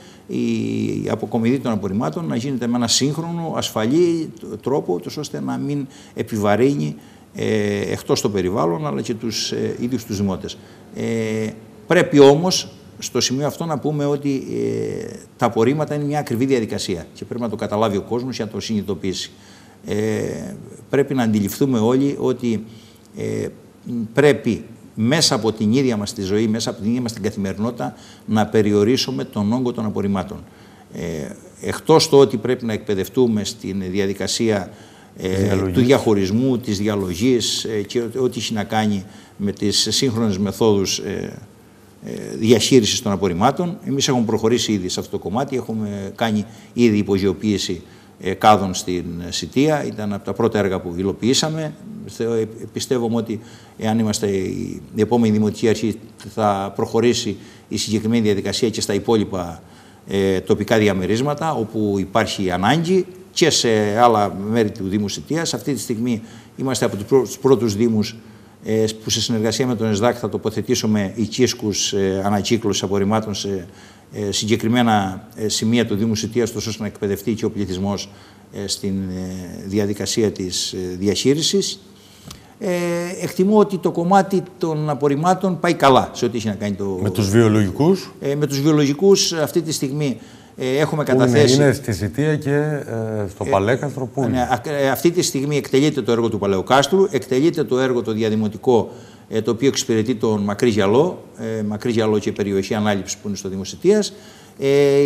η αποκομιδή των απορριμμάτων να γίνεται με ένα σύγχρονο, ασφαλή τρόπο, ούτως ώστε να μην επιβαρύνει ε, εκτός το περιβάλλον, αλλά και τους ε, ίδιους τους δημότες. Ε, πρέπει όμως στο σημείο αυτό να πούμε ότι ε, τα απορρίμματα είναι μια ακριβή διαδικασία και πρέπει να το καταλάβει ο κόσμος για να το συνειδητοποιήσει. Ε, πρέπει να αντιληφθούμε όλοι ότι ε, πρέπει μέσα από την ίδια μας τη ζωή, μέσα από την ίδια μας την καθημερινότητα, να περιορίσουμε τον όγκο των απορριμμάτων. Ε, εκτός το ότι πρέπει να εκπαιδευτούμε στην διαδικασία ε, του διαχωρισμού, της διαλογής ε, και ό,τι έχει να κάνει με τις σύγχρονες μεθόδους ε, διαχείρισης των απορριμμάτων. Εμείς έχουμε προχωρήσει ήδη σε αυτό το κομμάτι, έχουμε κάνει ήδη υπογειοποίηση ε, κάδων στην Σιτία, ήταν από τα πρώτα έργα που υλοποιήσαμε. Πιστεύουμε ότι εάν είμαστε η επόμενη Δημοτική Αρχή θα προχωρήσει η συγκεκριμένη διαδικασία και στα υπόλοιπα ε, τοπικά διαμερίσματα όπου υπάρχει ανάγκη και σε άλλα μέρη του Δήμου Σιτίας. Αυτή τη στιγμή είμαστε από τους πρώτους δήμους που σε συνεργασία με τον ΕΣΔΑΚ θα τοποθετήσουμε οικίσκους ε, ανακύκλωσης απορριμμάτων σε ε, συγκεκριμένα ε, σημεία του Δήμου Σιτίας, ώστε να εκπαιδευτεί και ο πληθυσμός ε, στην ε, διαδικασία της ε, διαχείρισης. Ε, εκτιμώ ότι το κομμάτι των απορριμμάτων πάει καλά σε ό,τι έχει να κάνει το... Με τους βιολογικούς. Ε, με τους βιολογικούς αυτή τη στιγμή ε, έχουμε καταθέσει... Είναι, είναι στη Σιτία και ε, στο ε, Παλέκαστρο. Πού είναι. Ε, αυτή τη στιγμή εκτελείται το έργο του Παλαιοκάστρου, εκτελείται το έργο το διαδημοτικό, ε, το οποίο εξυπηρετεί τον Μακρύ Γιαλό, ε, Μακρύ Γιαλό και περιοχή ανάληψης που είναι στο Δήμο Σιτίας. Ε,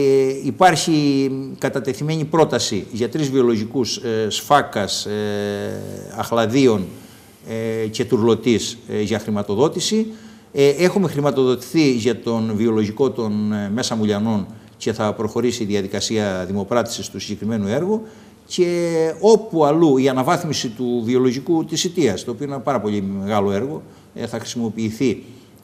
υπάρχει κατατεθειμένη πρόταση για τρεις βιολογικούς, ε, Σφάκας, ε, Αχλαδίων ε, και Τουρλωτής ε, για χρηματοδότηση. Ε, έχουμε χρηματοδοτηθεί για τον βιολογικό των ε, Μέσα Μουλιανών και θα προχωρήσει η διαδικασία δημοπράτησης του συγκεκριμένου έργου, και όπου αλλού η αναβάθμιση του βιολογικού της Σιτίας, το οποίο είναι ένα πάρα πολύ μεγάλο έργο, ε, θα χρησιμοποιηθεί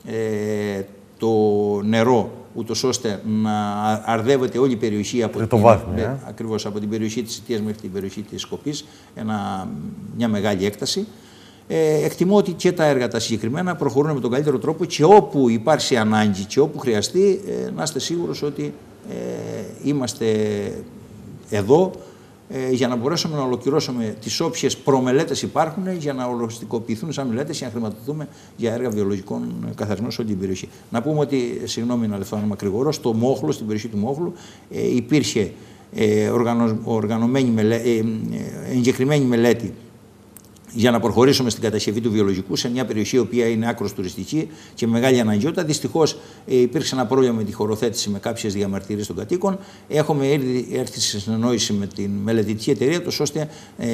ε, το νερό ούτως ώστε να αρδεύεται όλη η περιοχή από, την, βάθμι, ε, ακριβώς, από την περιοχή της Σιτίας μέχρι την περιοχή της Σκοπής, ένα, μια μεγάλη έκταση. Ε, εκτιμώ ότι και τα έργα τα συγκεκριμένα προχωρούν με τον καλύτερο τρόπο και όπου υπάρξει ανάγκη και όπου χρειαστεί, ε, να είστε σίγουρος ότι ε, είμαστε εδώ ε, για να μπορέσουμε να ολοκληρώσουμε τις όποιες προμελέτες υπάρχουν, για να οριστικοποιηθούν σαν μελέτες και να χρηματοδοτούμε για έργα βιολογικών καθαρισμών σε όλη την περιοχή. Να πούμε ότι, συγγνώμη να λεφθώ μακρηγορώ, στο Μόχλο, στην περιοχή του Μόχλου, ε, υπήρχε ε, οργανω, οργανωμένη μελέ, ε, ε, εγκεκριμένη μελέτη για να προχωρήσουμε στην κατασκευή του βιολογικού σε μια περιοχή η οποία είναι άκρως τουριστική και με μεγάλη αναγκαιότητα. Δυστυχώς ε, υπήρξε ένα πρόβλημα με τη χωροθέτηση με κάποιες διαμαρτυρίες των κατοίκων. Έχουμε ήδη έρθει σε συνεννόηση με την μελετητική εταιρεία, τόσο ώστε ε,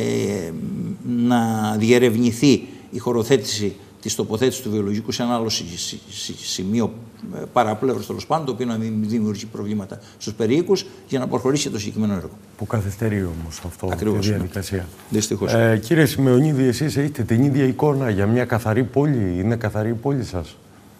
να διερευνηθεί η χωροθέτηση της τοποθέτησης του βιολογικού σε ένα άλλο σημείο παραπλεύρος, τέλος πάντων, το οποίο να μην δημιουργεί προβλήματα στους περιοίκους, για να προχωρήσει το συγκεκριμένο έργο. Που καθυστερεί όμως αυτό Ακριβώς, τη διαδικασία. Δυστυχώς. Ε, κύριε Σημεωνίδη, εσείς έχετε την ίδια εικόνα για μια καθαρή πόλη? Είναι καθαρή η πόλη σας?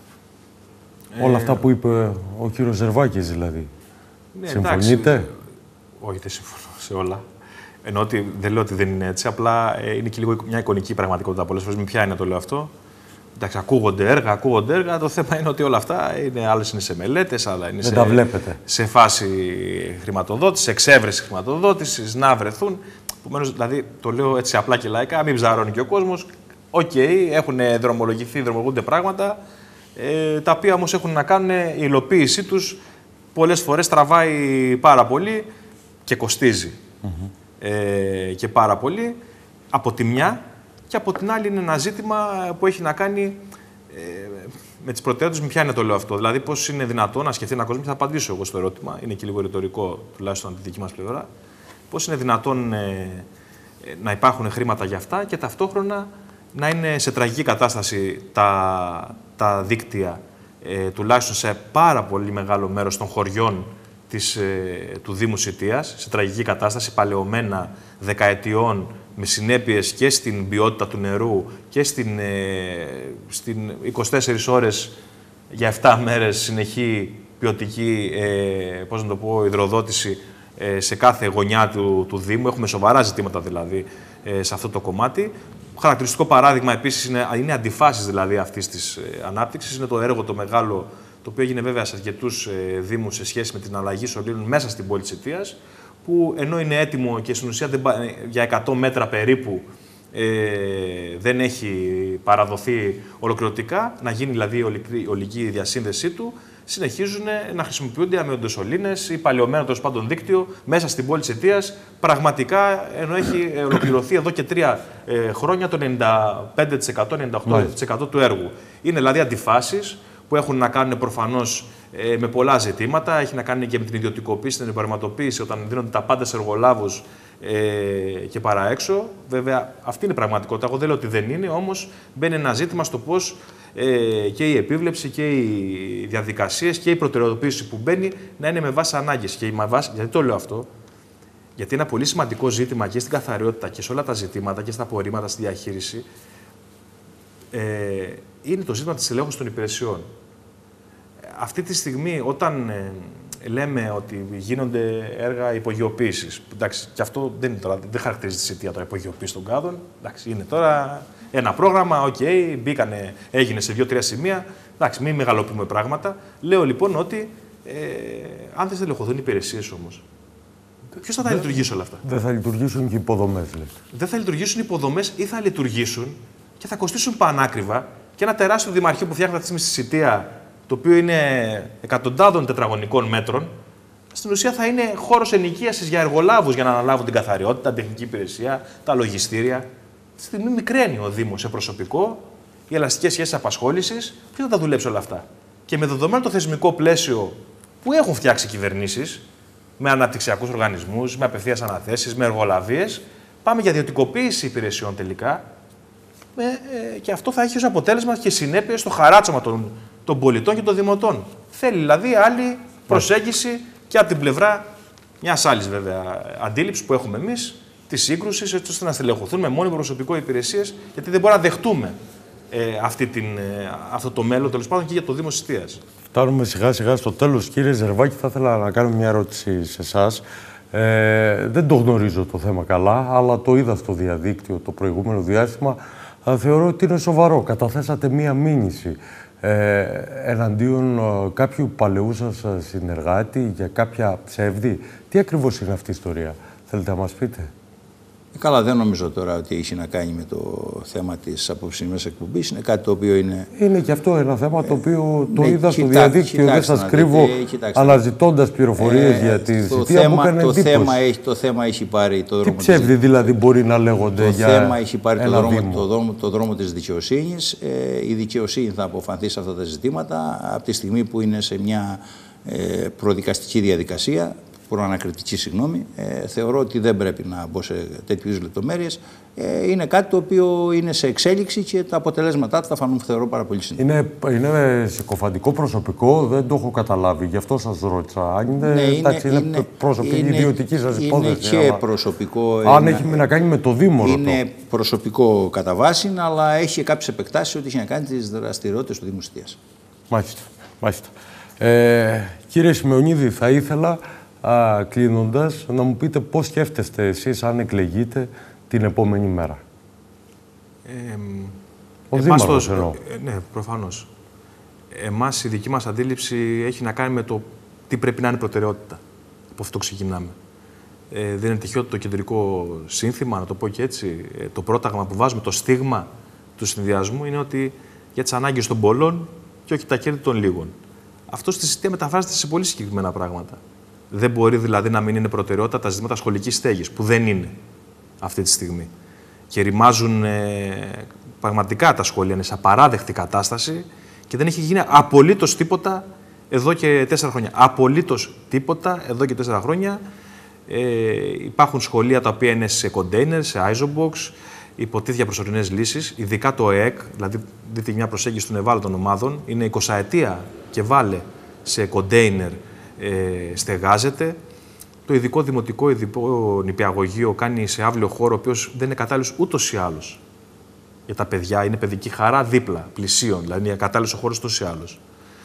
Ε, Όλα αυτά που είπε ο κύριος Ζερβάκης δηλαδή. Ναι, συμφωνείτε? Εντάξει, όχι, δεν συμφωνώ σε όλα. Ενώ ότι δεν λέω ότι δεν είναι έτσι, απλά ε, είναι και λίγο μια εικονική πραγματικότητα πολλές φορές. Με ποια είναι το λέω αυτό? Εντάξει, ακούγονται έργα, ακούγονται έργα. Το θέμα είναι ότι όλα αυτά είναι, άλλες είναι σε μελέτες, άλλα είναι δεν σε, τα βλέπετε. σε φάση χρηματοδότησης, εξέβρεση χρηματοδότησης, να βρεθούν. Επομένως, δηλαδή, το λέω έτσι απλά και λαϊκά, μην ψαρώνει και ο κόσμος. Οκ, okay, έχουν δρομολογηθεί, δρομολογούνται πράγματα, ε, τα οποία όμως έχουν να κάνουν, η υλοποίησή τους πολλές φορές τραβάει πάρα πολύ και κοστίζει. Mm-hmm. ε, και πάρα πολύ από τη μια, και από την άλλη είναι ένα ζήτημα που έχει να κάνει ε, με τις προτεραιότητες μου, ποια είναι το λέω αυτό. Δηλαδή, πώς είναι δυνατόν να σκεφτεί ένα κόσμο, και θα απαντήσω εγώ στο ερώτημα, είναι και λίγο ρητορικό, τουλάχιστον από τη δική μας πλευρά. Πώς είναι δυνατόν ε, να υπάρχουν χρήματα για αυτά και ταυτόχρονα να είναι σε τραγική κατάσταση τα, τα δίκτυα, ε, τουλάχιστον σε πάρα πολύ μεγάλο μέρος των χωριών της, ε, του Δήμου Σιτίας, σε τραγική κατάσταση, παλαιωμένα δεκαετιών, με συνέπειες και στην ποιότητα του νερού και στην, ε, στην είκοσι τέσσερις ώρες για επτά μέρες συνεχή ποιοτική, ε, πώς να το πω, υδροδότηση ε, σε κάθε γωνιά του, του Δήμου. Έχουμε σοβαρά ζητήματα δηλαδή ε, σε αυτό το κομμάτι. Χαρακτηριστικό παράδειγμα επίσης είναι, είναι αντιφάσεις δηλαδή αυτής της ε, ανάπτυξης. Είναι το έργο το μεγάλο, το οποίο έγινε βέβαια σε αρκετούς ε, Δήμους σε σχέση με την αλλαγή σωλήνων μέσα στην πόλη της Σιτίας, που ενώ είναι έτοιμο και στην ουσία για εκατό μέτρα περίπου ε, δεν έχει παραδοθεί ολοκληρωτικά, να γίνει δηλαδή η ολική, ολική διασύνδεσή του, συνεχίζουν να χρησιμοποιούνται αμυντοσωλήνες ή παλαιωμένο τέλος πάντων δίκτυο μέσα στην πόλη της Σιτίας, πραγματικά ενώ έχει ολοκληρωθεί εδώ και τρία ε, χρόνια το ενενήντα πέντε τοις εκατό ενενήντα οκτώ τοις εκατό του έργου. Είναι δηλαδή αντιφάσεις που έχουν να κάνουν προφανώς ε, με πολλά ζητήματα. Έχει να κάνει και με την ιδιωτικοποίηση, την εμπορευματοποίηση, όταν δίνονται τα πάντα σε εργολάβους ε, και παρά έξω. Βέβαια, αυτή είναι η πραγματικότητα. Εγώ δεν λέω ότι δεν είναι, όμως μπαίνει ένα ζήτημα στο πώς ε, και η επίβλεψη και οι διαδικασίες και η προτεραιοποίηση που μπαίνει να είναι με βάση ανάγκες. Και με βάση, γιατί το λέω αυτό, γιατί ένα πολύ σημαντικό ζήτημα και στην καθαριότητα και σε όλα τα ζητήματα και στα απορρίμματα, στη διαχείριση, ε, είναι το ζήτημα της ελέγχου των υπηρεσιών. Αυτή τη στιγμή, όταν ε, λέμε ότι γίνονται έργα υπογειοποίησης, εντάξει, και αυτό δεν, είναι τώρα, δεν χαρακτηρίζει τη Σιτία τώρα υπογειοποίηση των κάδων, εντάξει, είναι τώρα ένα πρόγραμμα, οκ, okay, μπήκανε, έγινε σε δύο-τρία σημεία, εντάξει, μην μεγαλοποιούμε πράγματα. Λέω λοιπόν ότι ε, αν δεν θα ελεγχωθούν οι υπηρεσίες όμως, ποιος θα τα λειτουργήσει όλα αυτά? Δεν θα λειτουργήσουν και οι υποδομές, λέτε. Δεν θα λειτουργήσουν οι υποδομές ή θα λειτουργήσουν και θα κοστίσουν πανάκριβα. Και ένα τεράστιο δημαρχείο που φτιάχνει αυτή τη στιγμή στη Σιτία, το οποίο είναι εκατοντάδων τετραγωνικών μέτρων, στην ουσία θα είναι χώρος ενοικίασης για εργολάβους για να αναλάβουν την καθαριότητα, την τεχνική υπηρεσία, τα λογιστήρια. Αυτή τη στιγμή μικραίνει ο Δήμος σε προσωπικό, οι ελαστικές σχέσεις απασχόλησης. Ποιος θα τα δουλέψει όλα αυτά? Και με δεδομένο το θεσμικό πλαίσιο που έχουν φτιάξει κυβερνήσεις, με αναπτυξιακούς οργανισμούς, με απευθείας αναθέσεις, με εργολαβίες, πάμε για ιδιωτικοποίηση υπηρεσιών τελικά. Ε, ε, και αυτό θα έχει ως αποτέλεσμα και συνέπειες στο χαράτσωμα των, των πολιτών και των δημοτών. Θέλει δηλαδή άλλη προσέγγιση και από την πλευρά μιας άλλης βέβαια αντίληψης που έχουμε εμείς, της σύγκρουσης, έτσι ώστε να στελεχωθούν με μόνιμο προσωπικό υπηρεσίες, γιατί δεν μπορούμε να δεχτούμε ε, αυτή την, ε, αυτό το μέλλον τέλος πάντων και για το Δήμο Σιτίας. Φτάνουμε σιγά σιγά στο τέλος. Κύριε Ζερβάκη, θα ήθελα να κάνω μια ερώτηση σε εσάς. Ε, δεν το γνωρίζω το θέμα καλά, αλλά το είδα στο διαδίκτυο το προηγούμενο διάστημα. Θεωρώ ότι είναι σοβαρό. Καταθέσατε μία μήνυση ε, εναντίον ε, κάποιου παλαιού σας συνεργάτη για κάποια ψεύδη. Τι ακριβώς είναι αυτή η ιστορία, θέλετε να μας πείτε? Καλά, δεν νομίζω τώρα ότι έχει να κάνει με το θέμα της απόψινής εκπομπής. Είναι κάτι το οποίο είναι... Είναι και αυτό ένα θέμα το οποίο το ναι, είδα στο κοιτά, διαδίκτυο, δεν σας κρύβω, αναζητώντας πληροφορίες ε, για τη Σιτία, μου έκανε εντύπωση. Το θέμα, έχει, το θέμα έχει πάρει το δρόμο. Τι ψεύδι της... δηλαδή μπορεί να λέγονται το για Το θέμα έχει πάρει το δρόμο, το, δρόμο, το δρόμο της δικαιοσύνης. Ε, η δικαιοσύνη θα αποφανθεί σε αυτά τα ζητήματα από τη στιγμή που είναι σε μια ε, προδικαστική διαδικασία, προανακριτική, συγγνώμη. Ε, θεωρώ ότι δεν πρέπει να μπω σε τέτοιου είδους λεπτομέρειες. Ε, είναι κάτι το οποίο είναι σε εξέλιξη και τα αποτελέσματά του θα φανούν, θεωρώ, πάρα πολύ σύντομα. Είναι, είναι συκοφαντικό προσωπικό, δεν το έχω καταλάβει. Γι' αυτό σας ρώτησα. Αν είναι, ναι, είναι, εντάξει, είναι, είναι προσωπική, είναι, ιδιωτική σας υπόθεση. Είναι και αλλά... προσωπικό. Αν είναι, έχει να κάνει με το Δήμο. Είναι ρωτώ. προσωπικό κατά βάση, αλλά έχει κάποιες επεκτάσεις ότι έχει να κάνει τις δραστηριότητες του Δήμου Σιτίας. Μάλιστα. Μάλιστα. Ε, κύριε Σιμεωνίδη, θα ήθελα, α, κλείνοντας, να μου πείτε πώς σκέφτεστε εσείς αν εκλεγείτε την επόμενη μέρα. Ε, Ο Δήμαρχος το, εννοώ. Ε, ναι, προφανώς. Εμάς η δική μας αντίληψη έχει να κάνει με το τι πρέπει να είναι προτεραιότητα. Από αυτό ξεκινάμε. Ε, δεν είναι τυχαίο το κεντρικό σύνθημα, να το πω και έτσι, ε, το πρόταγμα που βάζουμε, το στίγμα του συνδυασμού είναι ότι για τις ανάγκες των πολλών και όχι τα κέρδη των λίγων. Αυτό στη Σιτία μεταφράζεται σε πολύ συγκεκριμένα πράγματα. Δεν μπορεί δηλαδή να μην είναι προτεραιότητα τα ζητήματα σχολικής στέγης, που δεν είναι αυτή τη στιγμή. Και ρημάζουν ε, πραγματικά τα σχολεία, είναι σε απαράδεκτη κατάσταση Και δεν έχει γίνει απολύτως τίποτα εδώ και τέσσερα χρόνια. Απολύτως τίποτα εδώ και τέσσερα χρόνια. Ε, υπάρχουν σχολεία τα οποία είναι σε κοντέινερ, σε isobox, υποτίθεται για προσωρινές λύσεις, ειδικά το ΕΕΚ, δηλαδή δείτε μια προσέγγιση των ευάλωτων ομάδων, είναι εικοσαετία και βάλε σε κοντέινερ, ε, στεγάζεται. Το ειδικό δημοτικό ειδικό νηπιαγωγείο κάνει σε άβλιο χώρο, ο οποίος δεν είναι κατάλληλος ούτως ή άλλως για τα παιδιά, είναι παιδική χαρά δίπλα, πλησίων, δηλαδή είναι κατάλληλος ο χώρος ούτως ή άλλως.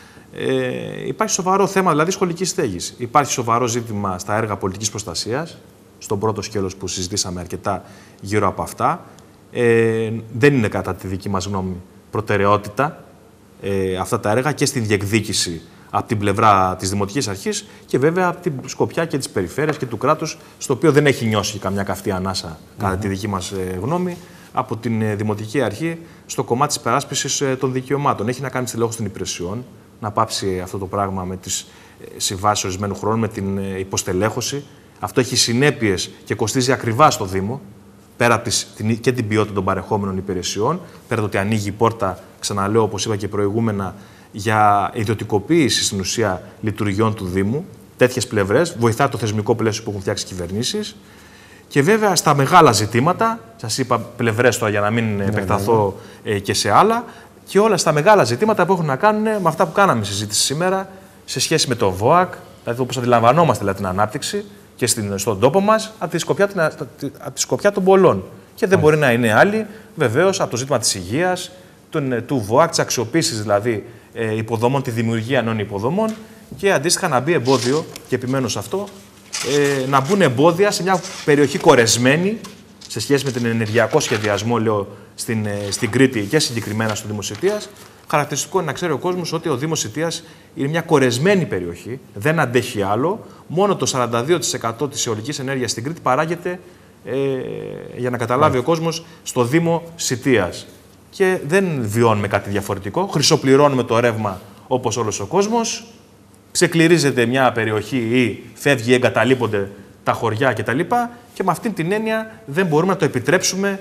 Ε, υπάρχει σοβαρό θέμα δηλαδή σχολικής στέγης. Υπάρχει σοβαρό ζήτημα στα έργα πολιτικής προστασίας, στον πρώτο σκέλος που συζητήσαμε αρκετά γύρω από αυτά. Ε, δεν είναι κατά τη δική μας γνώμη προτεραιότητα ε, αυτά τα έργα και στην διεκδίκηση από την πλευρά της Δημοτικής Αρχής και βέβαια από την σκοπιά και της περιφέρειας και του κράτους, στο οποίο δεν έχει νιώσει καμιά καυτή ανάσα, mm-hmm. κατά τη δική μας ε, γνώμη, από την ε, Δημοτική Αρχή στο κομμάτι της περάσπισης ε, των δικαιωμάτων. Έχει να κάνει στελέχωση των υπηρεσιών, να πάψει αυτό το πράγμα με τις ε, συμβάσεις ορισμένου χρόνου, με την ε, υποστελέχωση. Αυτό έχει συνέπειες και κοστίζει ακριβά στο Δήμο, πέρα από τις, την, και την ποιότητα των παρεχόμενων υπηρεσιών, πέρα από το ότι ανοίγει η πόρτα, ξαναλέω, όπως είπα και προηγούμενα, για ιδιωτικοποίηση στην ουσία λειτουργιών του Δήμου, τέτοιες πλευρές, βοηθά το θεσμικό πλαίσιο που έχουν φτιάξει κυβερνήσεις. Και βέβαια στα μεγάλα ζητήματα, σας είπα πλευρές τώρα για να μην ναι, επεκταθώ ναι, ναι. Ε, και σε άλλα, και όλα στα μεγάλα ζητήματα που έχουν να κάνουν με αυτά που κάναμε συζήτηση σήμερα, σε σχέση με το ΒΟΑΚ, δηλαδή όπως αντιλαμβανόμαστε δηλαδή, την ανάπτυξη και στην, στον τόπο μας, από τη σκοπιά, την, από τη σκοπιά των πολλών. Και δεν μπορεί να είναι άλλη, βεβαίως, από το ζήτημα της υγείας, τον, του ΒΟΑΚ, της αξιοποίησης δηλαδή ε, υποδομών, τη δημιουργία νέων υποδομών και αντίστοιχα να μπει εμπόδιο, και επιμένω σε αυτό, ε, να μπουν εμπόδια σε μια περιοχή κορεσμένη σε σχέση με τον ενεργειακό σχεδιασμό, λέω, στην, ε, στην Κρήτη και συγκεκριμένα στο Δήμο Σιτίας. Χαρακτηριστικό είναι να ξέρει ο κόσμος ότι ο Δήμος Σιτίας είναι μια κορεσμένη περιοχή, δεν αντέχει άλλο. Μόνο το σαράντα δύο τοις εκατό της αιωλικής ενέργειας στην Κρήτη παράγεται, ε, για να καταλάβει ο κόσμος, στο Δήμο Σιτίας. Και δεν βιώνουμε κάτι διαφορετικό. Χρυσοπληρώνουμε το ρεύμα όπως όλος ο κόσμος. Ξεκληρίζεται μια περιοχή ή φεύγει ή εγκαταλείπονται τα χωριά κτλ. Και με αυτή την έννοια δεν μπορούμε να το επιτρέψουμε.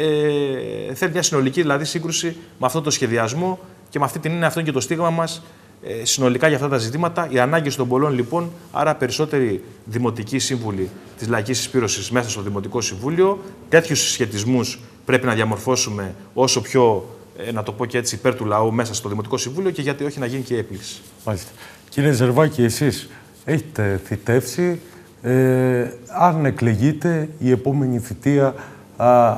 Ε, θέλει μια συνολική δηλαδή σύγκρουση με αυτό το σχεδιασμό και με αυτή την έννοια αυτό είναι και το στίγμα μας ε, συνολικά για αυτά τα ζητήματα. Οι ανάγκες των πολλών λοιπόν, άρα περισσότεροι δημοτικοί σύμβουλοι της Λαϊκής Συσπήρωσης μέσα στο Δημοτικό Συμβούλιο. Τέτοιους συσχετισμούς πρέπει να διαμορφώσουμε όσο πιο, ε, να το πω και έτσι, υπέρ του λαού μέσα στο Δημοτικό Συμβούλιο και γιατί όχι να γίνει και έκπληξη. Μάλιστα. Κύριε Ζερβάκη, εσείς έχετε θητεύσει. Ε, αν εκλεγείτε η επόμενη θητεία, α,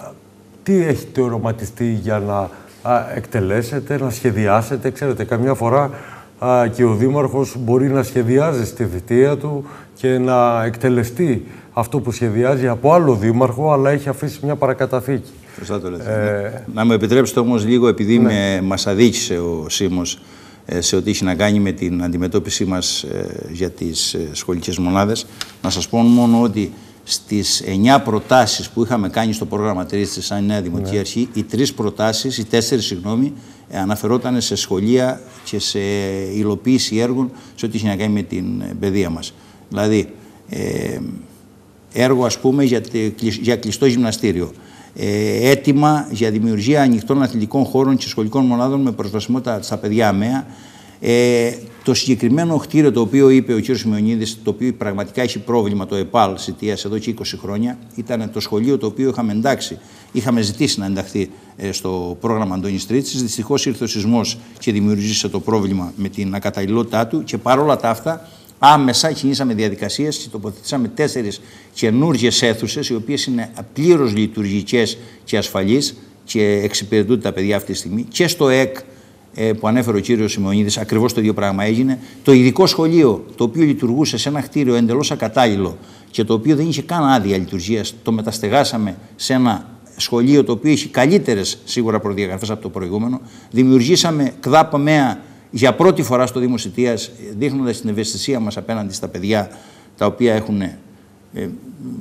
τι έχετε οραματιστεί για να α, εκτελέσετε, να σχεδιάσετε? Ξέρετε, καμιά φορά α, και ο Δήμαρχος μπορεί να σχεδιάζει στη θητεία του και να εκτελεστεί αυτό που σχεδιάζει από άλλο Δήμαρχο, αλλά έχει αφήσει μια παρακαταθήκη. Σωστά το λέτε. Ε... Να μου επιτρέψετε όμως λίγο, επειδή ναι. με, μας αδίκησε ο Σίμος σε ό,τι έχει να κάνει με την αντιμετώπιση μας ε, για τις ε, σχολικές μονάδες, να σας πω μόνο ότι στις εννιά προτάσεις που είχαμε κάνει στο πρόγραμμα τρεις της σαν Νέα Δημοτική ναι. Αρχή, οι τρεις προτάσεις, οι τέσσερις συγγνώμη, ε, αναφερόταν σε σχολεία και σε υλοποίηση έργων σε ό,τι έχει να κάνει με την ε, παιδεία μας. Δηλαδή, ε, έργο ας πούμε για, για κλειστό γυμναστήριο. Ε, έτοιμα για δημιουργία ανοιχτών αθλητικών χώρων και σχολικών μονάδων με προσβασιμότητα στα παιδιά ΑΜΕΑ. Ε, το συγκεκριμένο κτίριο το οποίο είπε ο κ. Σιμεωνίδης, το οποίο πραγματικά έχει πρόβλημα, το ΕΠΑΛ Σιτίας εδώ και είκοσι χρόνια, ήταν το σχολείο το οποίο είχαμε εντάξει, είχαμε ζητήσει να ενταχθεί ε, στο πρόγραμμα Αντώνης Τρίτσης. Δυστυχώς ήρθε ο σεισμός και δημιουργήσε το πρόβλημα με την ακαταλληλότητά του και παρόλα τα αυτά, άμεσα κινήσαμε διαδικασίες και τοποθετήσαμε τέσσερις καινούργιες αίθουσες, οι οποίες είναι πλήρως λειτουργικές και ασφαλείς και εξυπηρετούνται τα παιδιά αυτή τη στιγμή. Και στο ΕΚ ε, που ανέφερε ο κύριος Σιμεωνίδης, ακριβώς το ίδιο πράγμα έγινε. Το ειδικό σχολείο, το οποίο λειτουργούσε σε ένα κτίριο εντελώς ακατάλληλο και το οποίο δεν είχε καν άδεια λειτουργίας, το μεταστεγάσαμε σε ένα σχολείο το οποίο έχει καλύτερες σίγουρα προδιαγραφές από το προηγούμενο. Δημιουργήσαμε ΚΔΑΠ ΑΜΕΑ για πρώτη φορά στο Δήμο Σιτίας, δείχνοντας την ευαισθησία μας απέναντι στα παιδιά τα οποία έχουν ε, ε, ε,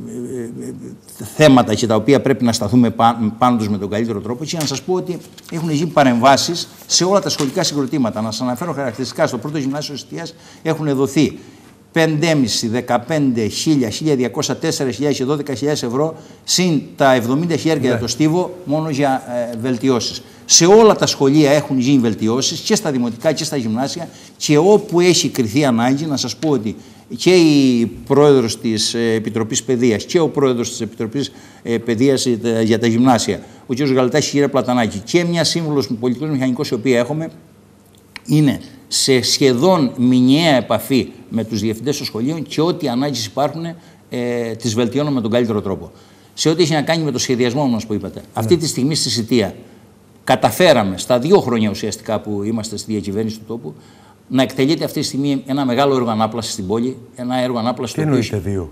θέματα και τα οποία πρέπει να σταθούμε πάνω τους με τον καλύτερο τρόπο. Και να σας πω ότι έχουν γίνει παρεμβάσεις σε όλα τα σχολικά συγκροτήματα. Να σας αναφέρω χαρακτηριστικά, στο πρώτο γυμνάσιο Σιτίας έχουν δοθεί πέντε χιλιάδες, δεκαπέντε χιλιάδες, χίλια διακόσια, τέσσερις χιλιάδες και δώδεκα χιλιάδες ευρώ συν τα εβδομήντα χιλιάδες για το στίβο μόνο για ε, βελτιώσεις. Σε όλα τα σχολεία έχουν γίνει βελτιώσεις και στα δημοτικά και στα γυμνάσια και όπου έχει κριθεί ανάγκη, να σας πω ότι και η πρόεδρος της Επιτροπής Παιδείας και ο πρόεδρος της Επιτροπής Παιδείας για τα γυμνάσια, ο κ. Γαλατάκης και η κ. Πλατανάκη, και μια σύμβουλος πολιτικός μηχανικός, η οποία έχουμε, είναι σε σχεδόν μηνιαία επαφή με τους διευθυντές των σχολείων και ό,τι ανάγκες υπάρχουν ε, τις βελτιώνουμε με τον καλύτερο τρόπο. Σε ό,τι έχει να κάνει με το σχεδιασμό μας που είπατε, ναι. Αυτή τη στιγμή στη Σιτία καταφέραμε στα δύο χρόνια ουσιαστικά που είμαστε στη διακυβέρνηση του τόπου να εκτελείται αυτή τη στιγμή ένα μεγάλο έργο ανάπλασης στην πόλη. Ένα έργο ανάπλασης. Τι εννοείται δύο?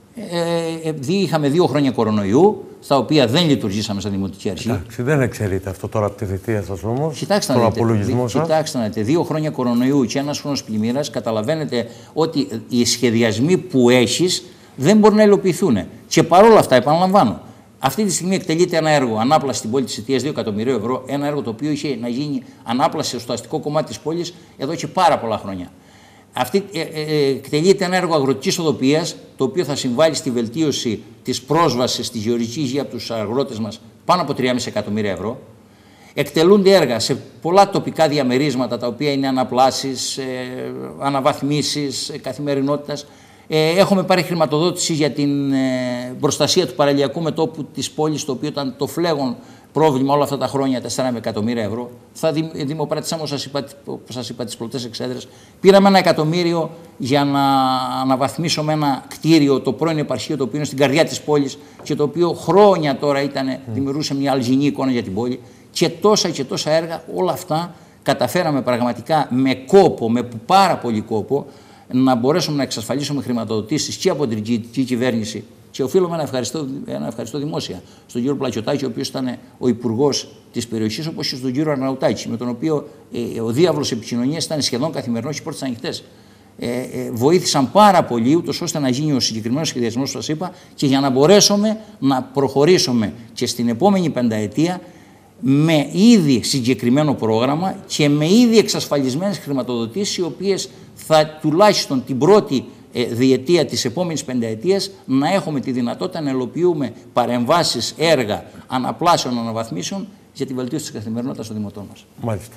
Ε, ε, είχαμε δύο χρόνια κορονοϊού, στα οποία δεν λειτουργήσαμε σαν δημοτική αρχή. Εντάξει, δεν εξαιρείται αυτό τώρα από τη θητεία σας όμως. Κοιτάξτε, τον απολογισμό σας. Κοιτάξτε να δείτε, δύο χρόνια κορονοϊού και ένας χρόνος πλημμύρας, καταλαβαίνετε ότι οι σχεδιασμοί που έχεις δεν μπορούν να υλοποιηθούν. Και παρόλα αυτά, επαναλαμβάνω, αυτή τη στιγμή εκτελείται ένα έργο ανάπλαση στην πόλη της Σιτίας δύο εκατομμυρίων ευρώ. Ένα έργο το οποίο είχε να γίνει ανάπλαση στο αστικό κομμάτι της πόλης εδώ και πάρα πολλά χρόνια. Αυτή, ε, ε, εκτελείται ένα έργο αγροτικής οδοποιίας, το οποίο θα συμβάλλει στη βελτίωση της πρόσβασης στη γεωργική υγεία από τους αγρότες μας πάνω από τρία κόμμα πέντε εκατομμύρια ευρώ. Εκτελούνται έργα σε πολλά τοπικά διαμερίσματα, τα οποία είναι αναπλάσεις, ε, αναβαθμίσεις ε, καθημερινότητας. Ε, έχουμε πάρει χρηματοδότηση για την ε, προστασία του παραλιακού μετώπου της πόλης, το οποίο ήταν το φλέγον πρόβλημα όλα αυτά τα χρόνια, τέσσερα εκατομμύρια ευρώ. Θα δη, δημοπράτησαμε, όπως σας είπα, σας είπα, τις πλωτές εξέδρες. Πήραμε ένα εκατομμύριο για να αναβαθμίσουμε ένα κτίριο, το πρώην επαρχείο, το οποίο είναι στην καρδιά της πόλης και το οποίο χρόνια τώρα ήταν, mm. δημιουργούσε μια αλγινή εικόνα για την πόλη. Και τόσα και τόσα έργα, όλα αυτά καταφέραμε πραγματικά με κόπο, με πάρα πολύ κόπο, να μπορέσουμε να εξασφαλίσουμε χρηματοδοτήσεις και από την ελληνική κυβέρνηση. Και οφείλουμε να ευχαριστώ, να ευχαριστώ δημόσια στον κύριο Πλακιωτάκη, ο οποίος ήταν ο υπουργός της περιοχής, όπως και στον κύριο Αρναουτάκη, με τον οποίο ε, ο διάβλος επικοινωνίας ήταν σχεδόν καθημερινός και οι πόρτες ανοιχτές. Ε, ε, βοήθησαν πάρα πολύ, ούτως ώστε να γίνει ο συγκεκριμένος σχεδιασμός που σας είπα και για να μπορέσουμε να προχωρήσουμε και στην επόμενη πενταετία με ήδη συγκεκριμένο πρόγραμμα και με ήδη εξασφαλισμένες χρηματοδοτήσεις, οι οποίες θα τουλάχιστον την πρώτη ε, διετία της επόμενης πενταετίας να έχουμε τη δυνατότητα να ελοποιούμε παρεμβάσεις, έργα, αναπλάσεων, αναβαθμίσεων για τη βελτίωση της καθημερινότητας των δημοτών μας. Μάλιστα.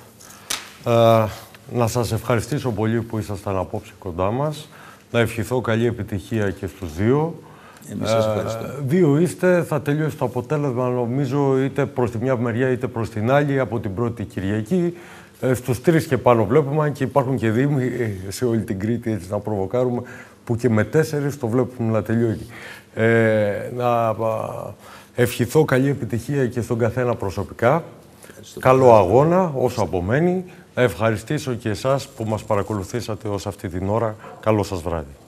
Ε, να σας ευχαριστήσω πολύ που ήσασταν απόψε κοντά μας. Να ευχηθώ καλή επιτυχία και στους δύο. Εμείς σας ευχαριστώ. Ε, δύο είστε, θα τελειώσει το αποτέλεσμα νομίζω είτε προς τη μια μεριά είτε προς την άλλη από την πρώτη Κυριακή. Ε, στους τρεις και πάνω βλέπουμε και υπάρχουν και δήμοι σε όλη την Κρήτη, έτσι να προβοκάρουμε, που και με τέσσερις το βλέπουμε να τελειώνει. Ε, να ευχηθώ καλή επιτυχία και στον καθένα προσωπικά. Ευχαριστώ. Καλό αγώνα όσο απομένει. Να ευχαριστήσω και εσάς που μας παρακολουθήσατε ως αυτή την ώρα. Καλό σας βράδυ.